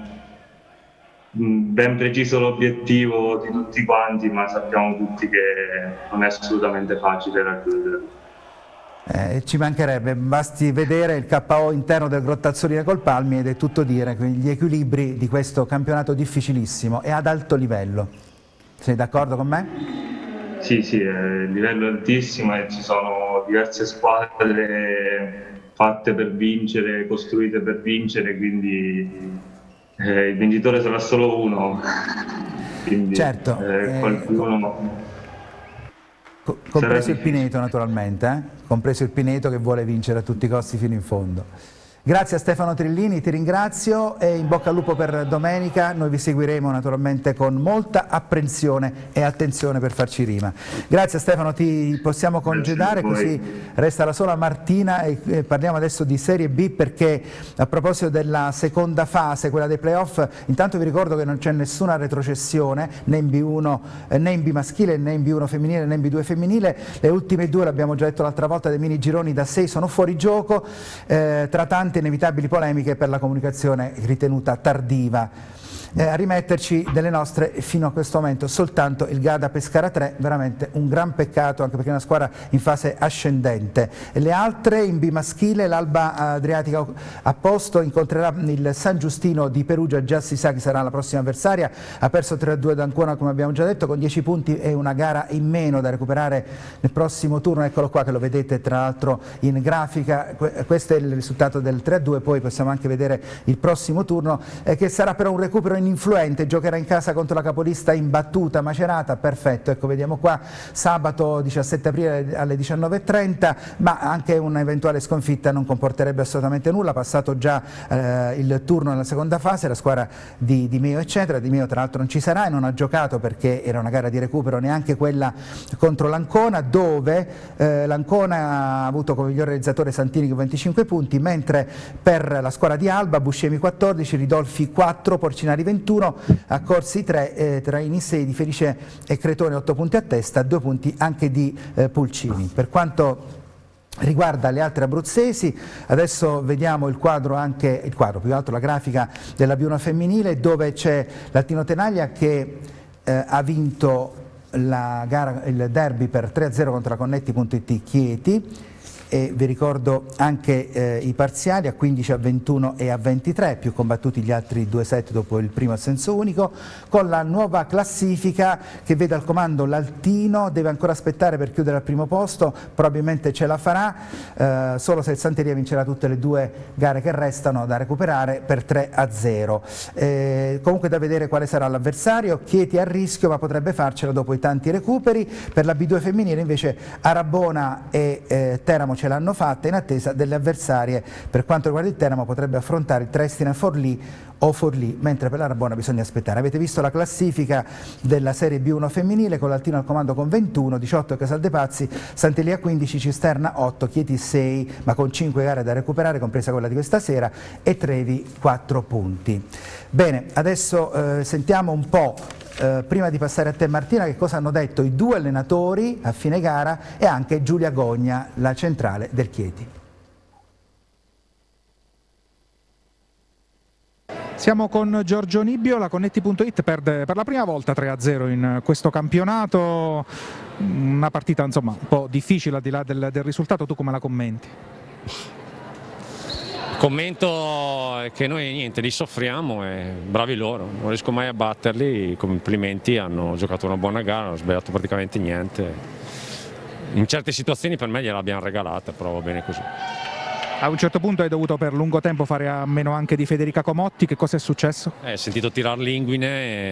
ben preciso l'obiettivo di tutti quanti, ma sappiamo tutti che non è assolutamente facile raggiungerlo. Eh, ci mancherebbe, basti vedere il K O interno del Grottazzolina Colpalmi ed è tutto dire, quindi gli equilibri di questo campionato difficilissimo e ad alto livello. Sei d'accordo con me? Sì, sì, il livello è altissimo e ci sono diverse squadre fatte per vincere, costruite per vincere, quindi eh, il vincitore sarà solo uno. Quindi, certo. Eh, qualcuno... Co compreso il Pineto naturalmente, eh? compreso il Pineto che vuole vincere a tutti i costi fino in fondo. Grazie a Stefano Trillini, ti ringrazio e in bocca al lupo per domenica, noi vi seguiremo naturalmente con molta apprensione e attenzione per farci rima. Grazie Stefano, ti possiamo congedare così resta la sola Martina e parliamo adesso di Serie B perché a proposito della seconda fase, quella dei playoff, intanto vi ricordo che non c'è nessuna retrocessione né in B uno né in B maschile né in B uno femminile né in B due femminile, le ultime due, l'abbiamo già detto l'altra volta, dei mini gironi da sei sono fuori gioco, eh, tra tante inevitabili polemiche per la comunicazione ritenuta tardiva. Eh, a rimetterci delle nostre fino a questo momento soltanto il Garda Pescara tre, veramente un gran peccato anche perché è una squadra in fase ascendente. E le altre in B maschile, l'Alba Adriatica a posto incontrerà il San Giustino di Perugia, già si sa chi sarà la prossima avversaria, ha perso tre a due da Ancona come abbiamo già detto con dieci punti e una gara in meno da recuperare nel prossimo turno, eccolo qua che lo vedete tra l'altro in grafica, questo è il risultato del tre a due, poi possiamo anche vedere il prossimo turno eh, che sarà però un recupero in ininfluente, giocherà in casa contro la capolista imbattuta Macerata, perfetto, ecco vediamo qua, sabato diciassette aprile alle diciannove e trenta, ma anche un'eventuale sconfitta non comporterebbe assolutamente nulla, passato già eh, il turno nella seconda fase, la squadra di Di Meo eccetera, Di Meo tra l'altro non ci sarà e non ha giocato perché era una gara di recupero, neanche quella contro l'Ancona, dove eh, l'Ancona ha avuto come miglior realizzatore Santini con venticinque punti, mentre per la squadra di Alba Buscemi quattordici, Ridolfi quattro, Porcinari ventuno, Accorsi tre, eh, Traini sei, Di Felice e Cretone otto punti a testa, due punti anche di eh, Pulcini. Per quanto riguarda le altre abruzzesi, adesso vediamo il quadro, anche il quadro, più che altro la grafica della B uno femminile, dove c'è l'Altino Tenaglia che eh, ha vinto la gara, il derby per tre a zero contro la Connetti.it Chieti, e vi ricordo anche eh, i parziali a quindici a ventuno e a ventitré, più combattuti gli altri due set dopo il primo a senso unico, con la nuova classifica che vede al comando l'Altino, deve ancora aspettare per chiudere al primo posto, probabilmente ce la farà, eh, solo se il Santeria vincerà tutte le due gare che restano da recuperare per tre a zero. Eh, comunque da vedere quale sarà l'avversario, Chieti a rischio ma potrebbe farcela dopo i tanti recuperi. Per la B due femminile invece Arabona e eh, Teramo ce l'hanno fatta, in attesa delle avversarie. Per quanto riguarda il Teramo potrebbe affrontare il Triestina Forlì o Forlì, mentre per l'Arabona bisogna aspettare. Avete visto la classifica della Serie B uno femminile con l'Altino al comando con ventuno, diciotto Casaldepazzi, Sant'Elia quindici, Cisterna otto, Chieti sei, ma con cinque gare da recuperare, compresa quella di questa sera, e Trevi quattro punti. Bene, adesso eh, sentiamo un po', eh, prima di passare a te Martina, che cosa hanno detto i due allenatori a fine gara e anche Giulia Gogna, la centrale del Chieti. Siamo con Giorgio Nibbio, la Connetti.it perde per la prima volta tre a zero in questo campionato, una partita insomma un po' difficile al di là del, del risultato, tu come la commenti? Commento è che noi niente, li soffriamo e bravi loro, non riesco mai a batterli, complimenti, hanno giocato una buona gara, non hanno sbagliato praticamente niente, in certe situazioni per me gliel'abbiamo regalata, però va bene così. A un certo punto hai dovuto per lungo tempo fare a meno anche di Federica Comotti, che cosa è successo? Eh, ho sentito tirar Linguine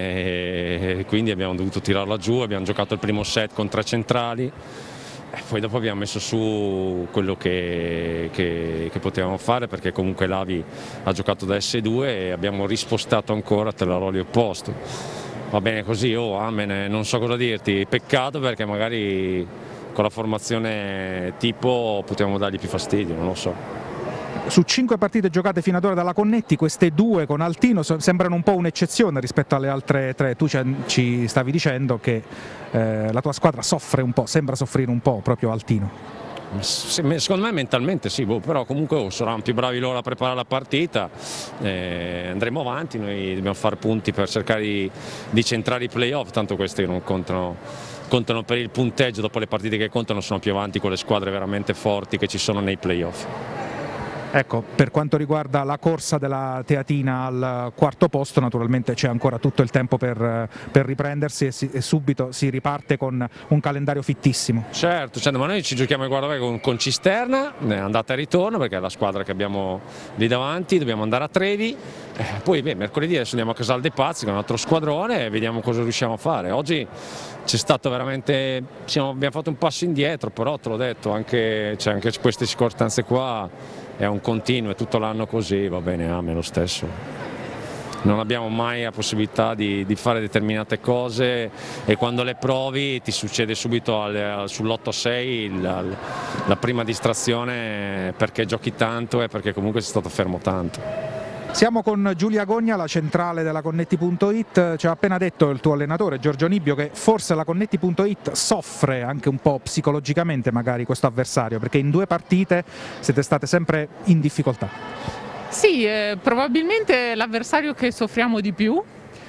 e quindi abbiamo dovuto tirarla giù, abbiamo giocato il primo set con tre centrali e poi dopo abbiamo messo su quello che, che, che potevamo fare, perché comunque l'Avi ha giocato da S due e abbiamo rispostato ancora Tellaroli opposto. Va bene così, oh amen, non so cosa dirti, peccato perché magari con la formazione tipo potevamo dargli più fastidio, non lo so. Su cinque partite giocate fino ad ora dalla Connetti, queste due con Altino sembrano un po' un'eccezione rispetto alle altre tre. Tu ci stavi dicendo che eh, la tua squadra soffre un po', sembra soffrire un po' proprio Altino. Secondo me mentalmente sì, boh, però comunque oh, saranno più bravi loro a preparare la partita, eh, andremo avanti, noi dobbiamo fare punti per cercare di, di centrare i playoff, tanto questi non contano, contano per il punteggio, dopo le partite che contano sono più avanti con le squadre veramente forti che ci sono nei playoff. Ecco, per quanto riguarda la corsa della Teatina al quarto posto, naturalmente c'è ancora tutto il tempo per, per riprendersi e, si, e subito si riparte con un calendario fittissimo. Certo, certo, ma noi ci giochiamo guarda, con, con Cisterna, andata e ritorno, perché è la squadra che abbiamo lì davanti, dobbiamo andare a Trevi, eh, poi beh, mercoledì adesso andiamo a Casaldepazzi, che è un altro squadrone, e vediamo cosa riusciamo a fare. Oggi c'è stato veramente, siamo, abbiamo fatto un passo indietro, però te l'ho detto, anche, cioè, anche queste circostanze qua è un continuo, è tutto l'anno così, va bene, a me lo stesso. Non abbiamo mai la possibilità di, di fare determinate cose e quando le provi ti succede subito sull'otto a sei la, la prima distrazione perché giochi tanto e perché comunque sei stato fermo tanto. Siamo con Giulia Gogna, la centrale della Connetti.it, ci ha appena detto il tuo allenatore Giorgio Nibbio che forse la Connetti.it soffre anche un po' psicologicamente magari questo avversario, perché in due partite siete state sempre in difficoltà. Sì, eh, probabilmente l'avversario che soffriamo di più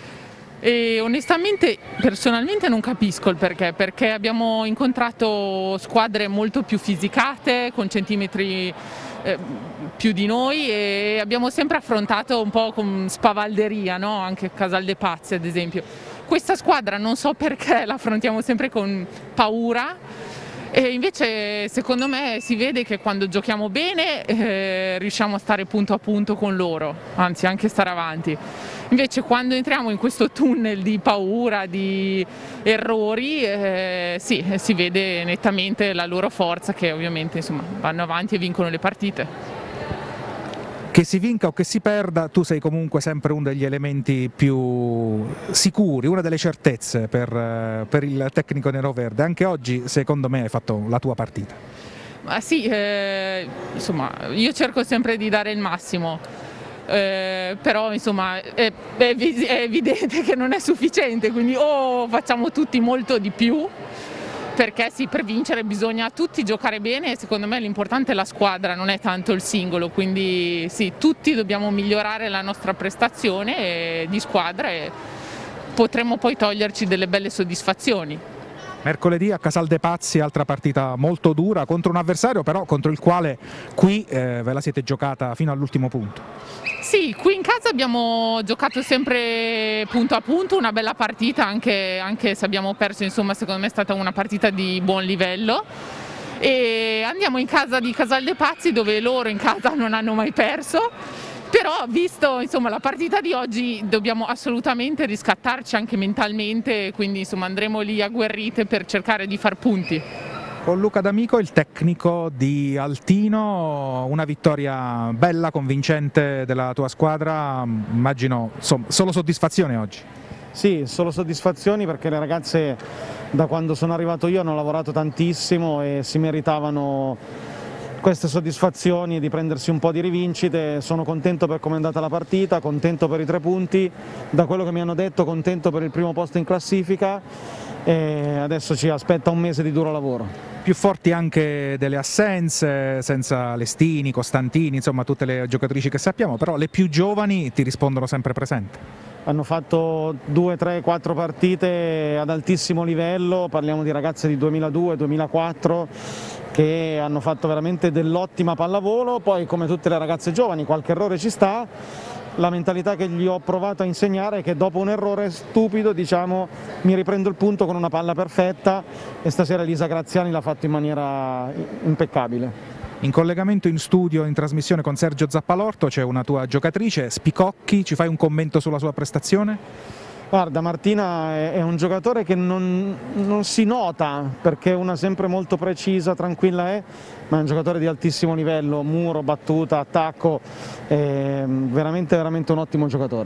e onestamente personalmente non capisco il perché, perché abbiamo incontrato squadre molto più fisicate, con centimetri eh, più di noi e abbiamo sempre affrontato un po' con spavalderia, no? Anche Casaldepazzi ad esempio. Questa squadra non so perché la affrontiamo sempre con paura E invece secondo me si vede che quando giochiamo bene eh, riusciamo a stare punto a punto con loro, anzi anche stare avanti. Invece quando entriamo in questo tunnel di paura, di errori, eh, sì, si vede nettamente la loro forza, che ovviamente insomma, vanno avanti e vincono le partite. Che si vinca o che si perda, tu sei comunque sempre uno degli elementi più sicuri, una delle certezze per, per il tecnico neroverde. Anche oggi, secondo me, hai fatto la tua partita. Ma sì, eh, insomma, io cerco sempre di dare il massimo, eh, però insomma è, è, è evidente che non è sufficiente, quindi o facciamo tutti molto di più, perché sì, per vincere bisogna tutti giocare bene e secondo me l'importante è la squadra, non è tanto il singolo, quindi sì, tutti dobbiamo migliorare la nostra prestazione di squadra e potremo poi toglierci delle belle soddisfazioni. Mercoledì a Casal de' Pazzi, altra partita molto dura contro un avversario però contro il quale qui eh, ve la siete giocata fino all'ultimo punto. Sì, qui in casa abbiamo giocato sempre punto a punto, una bella partita, anche, anche se abbiamo perso, insomma secondo me è stata una partita di buon livello. E andiamo in casa di Casal de' Pazzi dove loro in casa non hanno mai perso, però visto insomma, la partita di oggi dobbiamo assolutamente riscattarci anche mentalmente, quindi insomma, andremo lì agguerrite per cercare di far punti. Con Luca D'Amico, il tecnico di Altino, una vittoria bella, convincente della tua squadra, immagino insomma, solo soddisfazione oggi? Sì, solo soddisfazioni perché le ragazze da quando sono arrivato io hanno lavorato tantissimo e si meritavano queste soddisfazioni di prendersi un po' di rivincite. Sono contento per come è andata la partita, contento per i tre punti, da quello che mi hanno detto contento per il primo posto in classifica e adesso ci aspetta un mese di duro lavoro. Più forti anche delle assenze, senza Lestini, Costantini, insomma tutte le giocatrici che sappiamo, però le più giovani ti rispondono sempre presente. Hanno fatto due, tre, quattro partite ad altissimo livello, parliamo di ragazze di duemiladue, duemilaquattro che hanno fatto veramente dell'ottima pallavolo, poi come tutte le ragazze giovani qualche errore ci sta. La mentalità che gli ho provato a insegnare è che dopo un errore stupido diciamo, mi riprendo il punto con una palla perfetta e stasera Elisa Graziani l'ha fatto in maniera impeccabile. In collegamento in studio, in trasmissione con Sergio Zappalorto c'è una tua giocatrice, Spicocchi, ci fai un commento sulla sua prestazione? Guarda, Martina è un giocatore che non, non si nota perché è una sempre molto precisa, tranquilla è, ma è un giocatore di altissimo livello, muro, battuta, attacco, è veramente, veramente un ottimo giocatore.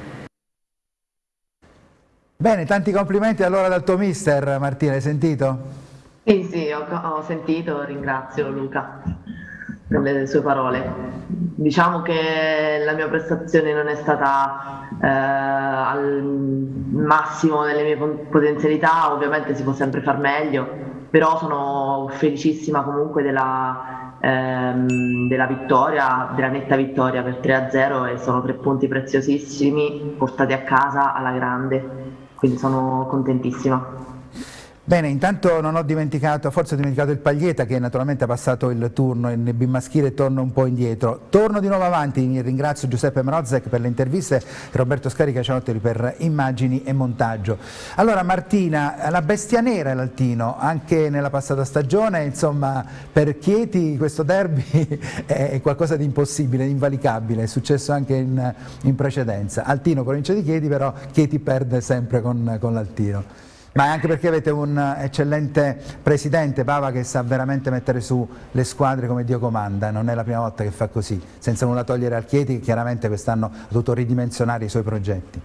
Bene, tanti complimenti allora dal tuo mister, Martina, hai sentito? Sì, sì, ho, ho sentito, ringrazio Luca per le sue parole. Diciamo che la mia prestazione non è stata eh, al massimo delle mie potenzialità, ovviamente si può sempre far meglio, però sono felicissima comunque della, ehm, della vittoria, della netta vittoria per tre a zero e sono tre punti preziosissimi portati a casa alla grande, quindi sono contentissima. Bene, intanto non ho dimenticato, forse ho dimenticato il Paglieta che naturalmente ha passato il turno in B maschile e torno un po' indietro. Torno di nuovo avanti, ringrazio Giuseppe Mrozzek per le interviste e Roberto Scarica Cianotteri per immagini e montaggio. Allora Martina, la bestia nera è l'Altino, anche nella passata stagione, insomma per Chieti questo derby è qualcosa di impossibile, di invalicabile, è successo anche in, in precedenza. Altino, provincia di Chieti, però Chieti perde sempre con, con l'Altino. Ma anche perché avete un eccellente presidente, Pava, che sa veramente mettere su le squadre come Dio comanda, non è la prima volta che fa così, senza nulla togliere al Chieti, che chiaramente quest'anno ha dovuto ridimensionare i suoi progetti.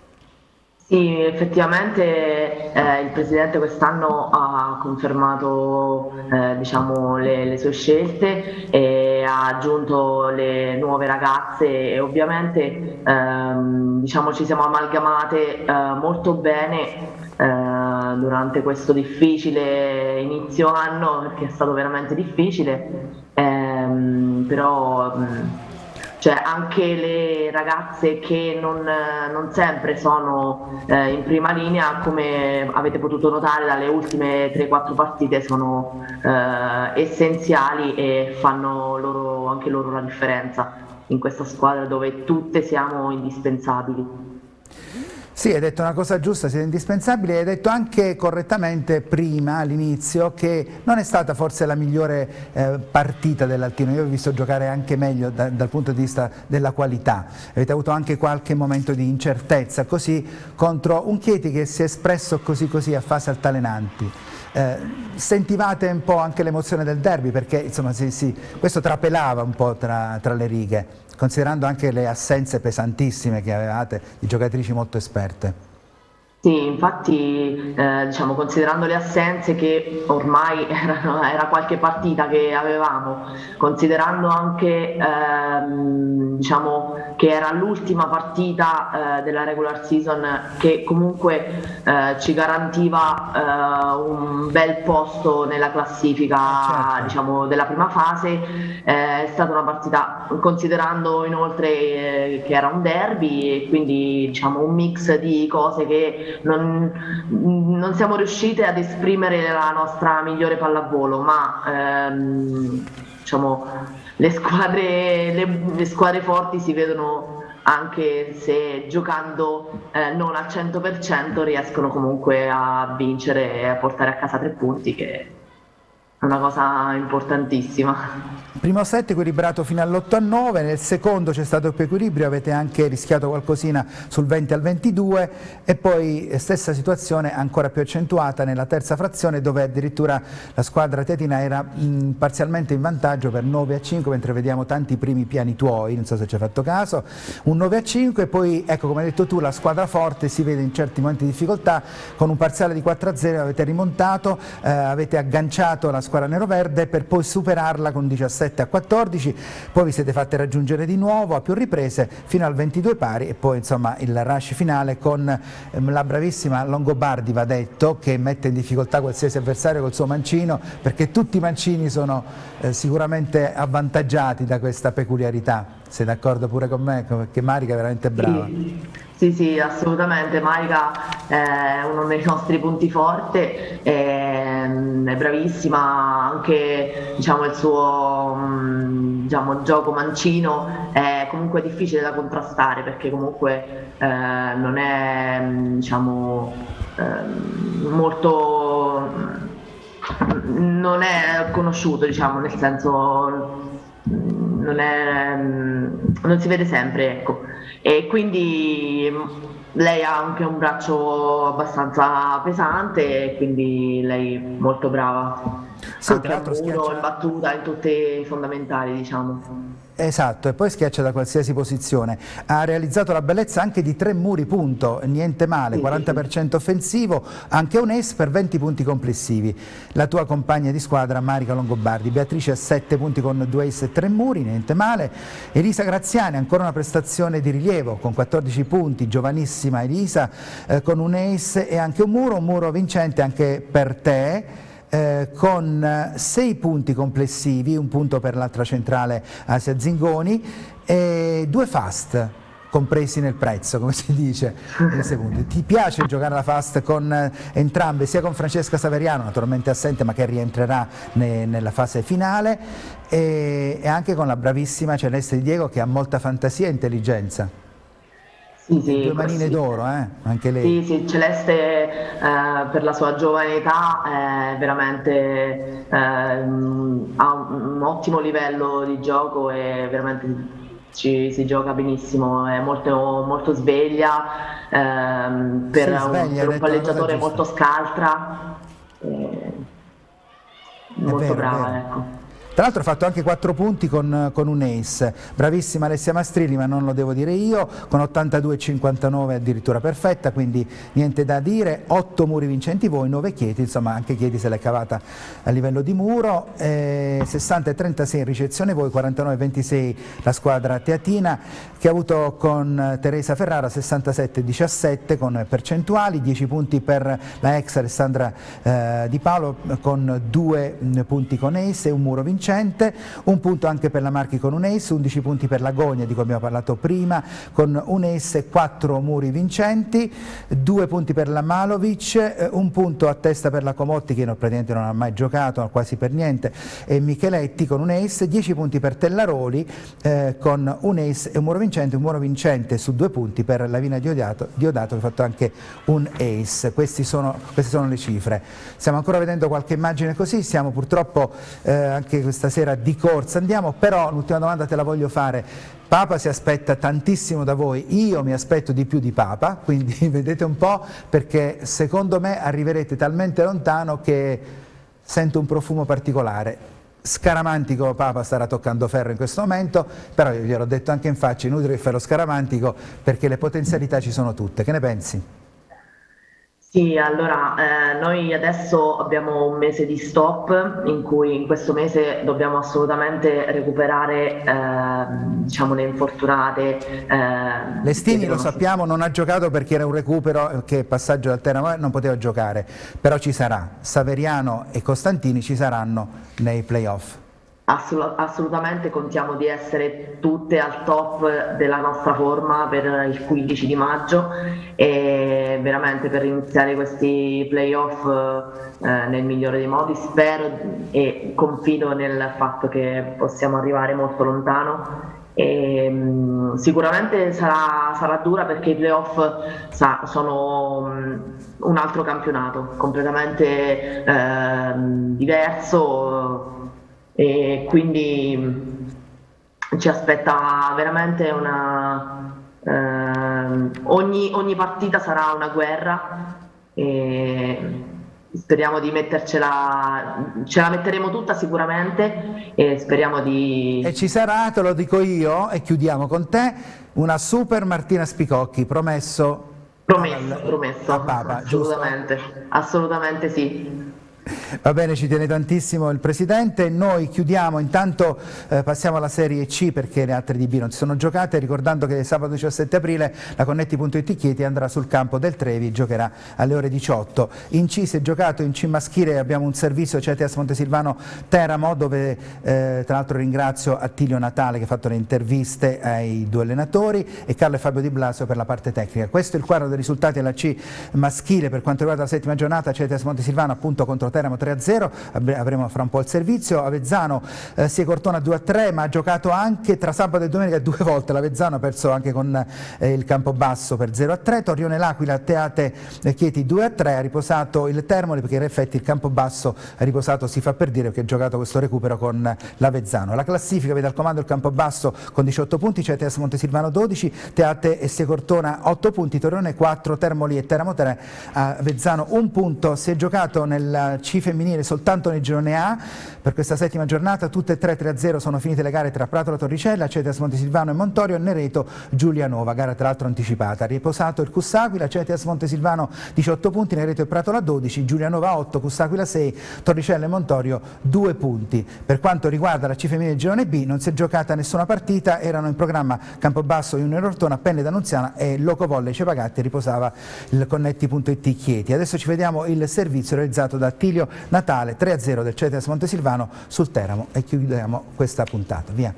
Sì, effettivamente eh, il presidente quest'anno ha confermato eh, diciamo, le, le sue scelte e ha aggiunto le nuove ragazze e ovviamente ehm, diciamo, ci siamo amalgamate eh, molto bene eh, durante questo difficile inizio anno, perché è stato veramente difficile, ehm, però mh, cioè anche le ragazze che non, non sempre sono eh, in prima linea, come avete potuto notare dalle ultime tre quattro partite, sono eh, essenziali e fanno loro, anche loro la differenza in questa squadra dove tutte siamo indispensabili. Sì, hai detto una cosa giusta, siete indispensabili, hai detto anche correttamente prima, all'inizio, che non è stata forse la migliore eh, partita dell'Altino. Io ho visto giocare anche meglio da, dal punto di vista della qualità, avete avuto anche qualche momento di incertezza, così contro un Chieti che si è espresso così così a fasi altalenanti. Eh, sentivate un po' anche l'emozione del derby, perché insomma sì, sì, questo trapelava un po' tra, tra le righe, considerando anche le assenze pesantissime che avevate di giocatrici molto esperte. Sì, infatti eh, diciamo, considerando le assenze che ormai erano, era qualche partita che avevamo, considerando anche ehm, diciamo, che era l'ultima partita eh, della regular season che comunque eh, ci garantiva eh, un bel posto nella classifica, certo, diciamo, della prima fase, eh, è stata una partita, considerando inoltre eh, che era un derby e quindi diciamo, un mix di cose che Non, non siamo riuscite ad esprimere la nostra migliore pallavolo, ma ehm, diciamo, le squadre, le, le squadre forti si vedono anche se giocando eh, non al cento per cento riescono comunque a vincere e a portare a casa tre punti, che è una cosa importantissima. Primo set equilibrato fino all'otto a nove, nel secondo c'è stato più equilibrio, avete anche rischiato qualcosina sul venti al ventidue e poi stessa situazione ancora più accentuata nella terza frazione, dove addirittura la squadra teatina era mh, parzialmente in vantaggio per nove a cinque, mentre vediamo tanti primi piani tuoi, non so se ci hai fatto caso, un nove a cinque, poi ecco, come hai detto tu, la squadra forte si vede in certi momenti di difficoltà, con un parziale di quattro a zero avete rimontato, eh, avete agganciato la squadra neroverde per poi superarla con diciassette a quattordici, poi vi siete fatte raggiungere di nuovo a più riprese fino al ventidue pari e poi insomma il rush finale con ehm, la bravissima Longobardi, va detto, che mette in difficoltà qualsiasi avversario col suo mancino, perché tutti i mancini sono eh, sicuramente avvantaggiati da questa peculiarità. Sei d'accordo pure con me? Che Marica è veramente brava. Sì. Sì, sì, assolutamente, Marica è uno dei nostri punti forti, è, è bravissima, anche diciamo, il suo diciamo, gioco mancino è comunque difficile da contrastare, perché comunque eh, non è diciamo, eh, molto, non è conosciuto, diciamo, nel senso non, è, non si vede sempre, ecco. E quindi lei ha anche un braccio abbastanza pesante e quindi lei è molto brava, sì, anche a muro, in battuta, in tutte i fondamentali, diciamo. Esatto, e poi schiaccia da qualsiasi posizione. Ha realizzato la bellezza anche di tre muri punto, niente male, quaranta per cento offensivo, anche un ace per venti punti complessivi. La tua compagna di squadra Marica Longobardi, Beatrice a sette punti con due ace e tre muri, niente male. Elisa Graziani, ancora una prestazione di rilievo con quattordici punti, giovanissima Elisa, eh, con un ace e anche un muro, un muro vincente anche per te. Eh, con sei punti complessivi, un punto per l'altra centrale Asia Zingoni e due fast compresi nel prezzo, come si dice. Ti piace giocare la fast con entrambe, sia con Francesca Saveriano, naturalmente assente ma che rientrerà ne, nella fase finale, e, e anche con la bravissima Celeste Di Diego, che ha molta fantasia e intelligenza. Sì, sì, due manine d'oro, eh? Anche lei. Sì, sì, Celeste eh, per la sua giovane età è veramente eh, ha un ottimo livello di gioco e veramente ci si gioca benissimo, è molto, molto sveglia, ehm, per, sì, sveglia, un, per un palleggiatore molto scaltra, eh, molto vero, brava, ecco. Tra l'altro ha fatto anche quattro punti con, con un ace, bravissima Alessia Mastrilli, ma non lo devo dire io, con ottantadue e cinquantanove addirittura perfetta, quindi niente da dire. Otto muri vincenti voi, nove Chieti, insomma anche Chieti se l'è cavata a livello di muro, eh, sessanta e trentasei in ricezione voi, quarantanove e ventisei la squadra teatina, che ha avuto con Teresa Ferrara sessantasette e diciassette con percentuali, dieci punti per la ex Alessandra eh, Di Paolo con due punti con ace e un muro vincente. vincente, un punto anche per la Marchi con un ace, undici punti per la Gogna di cui abbiamo parlato prima con un ace e quattro muri vincenti, due punti per la Malovic, un punto a testa per la Comotti che non, praticamente non ha mai giocato, quasi per niente, e Micheletti con un ace, dieci punti per Tellaroli eh, con un ace e un muro vincente, un muro vincente su due punti per Lavina Diodato, Diodato che ha fatto anche un ace. Questi sono, queste sono le cifre. Stiamo ancora vedendo qualche immagine così, siamo purtroppo eh, anche questa sera di corsa, andiamo, però l'ultima domanda te la voglio fare. Papa si aspetta tantissimo da voi, io mi aspetto di più di Papa, quindi vedete un po', perché secondo me arriverete talmente lontano che sento un profumo particolare. Scaramantico Papa starà toccando ferro in questo momento, però io gliel'ho detto anche in faccia, inutile che fai lo scaramantico perché le potenzialità ci sono tutte. Che ne pensi? Sì, allora eh, noi adesso abbiamo un mese di stop in cui in questo mese dobbiamo assolutamente recuperare eh, diciamo le infortunate. Eh, Lestini lo sappiamo non ha giocato perché era un recupero che passaggio dal Teramo non poteva giocare, però ci sarà, Saveriano e Costantini ci saranno nei playoff. Assolut- assolutamente contiamo di essere tutte al top della nostra forma per il quindici di maggio e veramente per iniziare questi playoff eh, nel migliore dei modi. Spero e confido nel fatto che possiamo arrivare molto lontano. E, mh, sicuramente sarà, sarà dura perché i playoff sa, sono mh, un altro campionato completamente eh, diverso. E quindi ci aspetta veramente una eh, ogni, ogni partita sarà una guerra e speriamo di mettercela, ce la metteremo tutta sicuramente e speriamo di... E ci sarà, te lo dico io e chiudiamo con te, una super Martina Spicocchi, promesso? Promesso, al, promesso, a Papa, assolutamente, giusto? Assolutamente sì. Va bene, ci tiene tantissimo il Presidente, noi chiudiamo, intanto eh, passiamo alla Serie C perché le altre di B non si sono giocate, ricordando che sabato diciassette aprile la Connetti punto it Chieti andrà sul campo del Trevi, giocherà alle ore diciotto. In C si è giocato, in C maschile abbiamo un servizio C T S Montesilvano Teramo dove eh, tra l'altro ringrazio Attilio Natale che ha fatto le interviste ai due allenatori e Carlo e Fabio Di Blasio per la parte tecnica. Questo è il quadro dei risultati alla C maschile per quanto riguarda la settima giornata, C T S Montesilvano appunto contro Teramo tre a zero, avremo fra un po' il servizio. Avezzano eh, si è Cortona due a tre, ma ha giocato anche tra sabato e domenica due volte. L'Avezzano ha perso anche con eh, il Campobasso per zero a tre, Torrione L'Aquila, Teate eh, Chieti due a tre, ha riposato il Termoli perché in effetti il Campobasso ha riposato, si fa per dire, perché ha giocato questo recupero con l'Avezzano. La classifica vede al comando il Campobasso con diciotto punti, C T S Montesilvano dodici, Teate e Si Cortona otto punti, Torrione quattro, Termoli e Teramo tre, Avezzano un punto. Si è giocato nel C femminile soltanto nel girone A per questa settima giornata, tutte e tre tre a zero sono finite le gare tra Pratola Torricella, C T S Montesilvano e Montorio, Nereto Giulianova, gara tra l'altro anticipata. Ha riposato il Cussaquila, C T S Montesilvano diciotto punti, Nereto e Pratola dodici, Giulianova otto, Cussaquila sei, Torricella e Montorio due punti. Per quanto riguarda la C femminile girone B non si è giocata nessuna partita, erano in programma Campobasso, Junior Ortona, Penne d'Annunziana e Locovolle Cepagatti, riposava il Connetti punto it Chieti. Adesso ci vediamo il servizio realizzato da Attilio Natale, tre a zero del C T S Montesilvano sul Teramo e chiudiamo questa puntata. Via.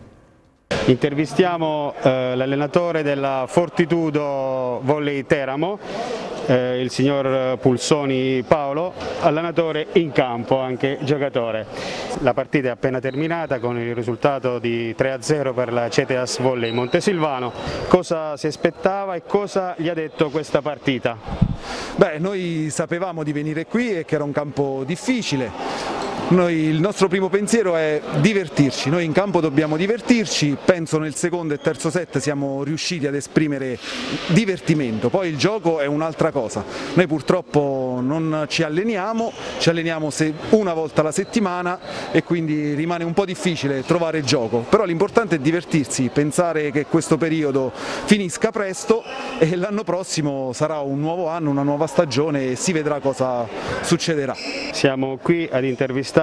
Intervistiamo eh, l'allenatore della Fortitudo Volley Teramo, eh, il signor Pulsoni Paolo, allenatore in campo, anche giocatore. La partita è appena terminata con il risultato di tre a zero per la C T S Volley Montesilvano. Cosa si aspettava e cosa gli ha detto questa partita? Beh, noi sapevamo di venire qui e che era un campo difficile. Noi, il nostro primo pensiero è divertirci, noi in campo dobbiamo divertirci, penso nel secondo e terzo set siamo riusciti ad esprimere divertimento, poi il gioco è un'altra cosa, noi purtroppo non ci alleniamo, ci alleniamo se una volta alla settimana e quindi rimane un po' difficile trovare il gioco, però l'importante è divertirsi, pensare che questo periodo finisca presto e l'anno prossimo sarà un nuovo anno, una nuova stagione e si vedrà cosa succederà. Siamo qui ad intervistare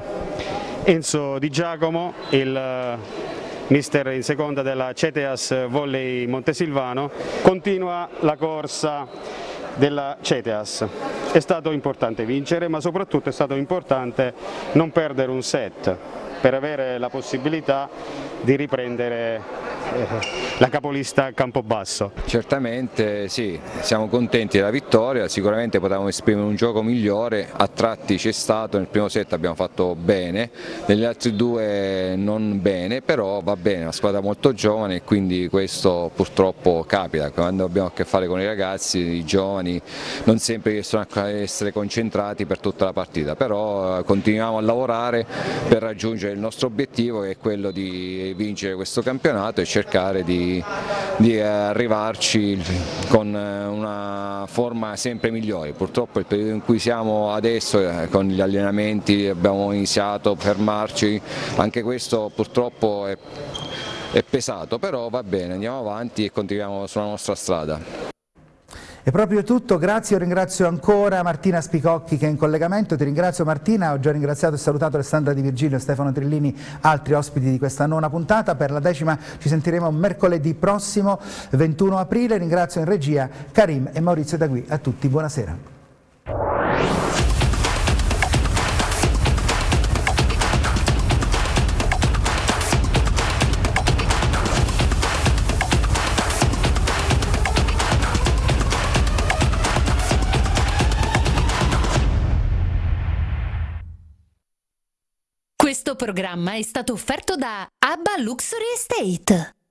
Enzo Di Giacomo, il mister in seconda della C T S Volley Montesilvano. Continua la corsa della C T S. È stato importante vincere, ma soprattutto è stato importante non perdere un set. per avere la possibilità di riprendere eh, la capolista Campobasso. Certamente sì, siamo contenti della vittoria, sicuramente potevamo esprimere un gioco migliore, a tratti c'è stato, nel primo set abbiamo fatto bene, negli altri due non bene, però va bene, è una squadra molto giovane e quindi questo purtroppo capita, quando abbiamo a che fare con i ragazzi, i giovani, non sempre riescono a essere concentrati per tutta la partita, però continuiamo a lavorare per raggiungere il nostro obiettivo che è quello di vincere questo campionato e cercare di, di arrivarci con una forma sempre migliore. Purtroppo il periodo in cui siamo adesso con gli allenamenti abbiamo iniziato a fermarci, anche questo purtroppo è, è pesato, però va bene, andiamo avanti e continuiamo sulla nostra strada. È proprio tutto, grazie, io ringrazio ancora Martina Spicocchi che è in collegamento, ti ringrazio Martina, ho già ringraziato e salutato Alessandra Di Virgilio, Stefano Trillini, altri ospiti di questa nona puntata, per la decima ci sentiremo mercoledì prossimo, ventuno aprile, ringrazio in regia Karim e Maurizio Dagui, a tutti buonasera. Questo programma è stato offerto da Abba Luxury Estate.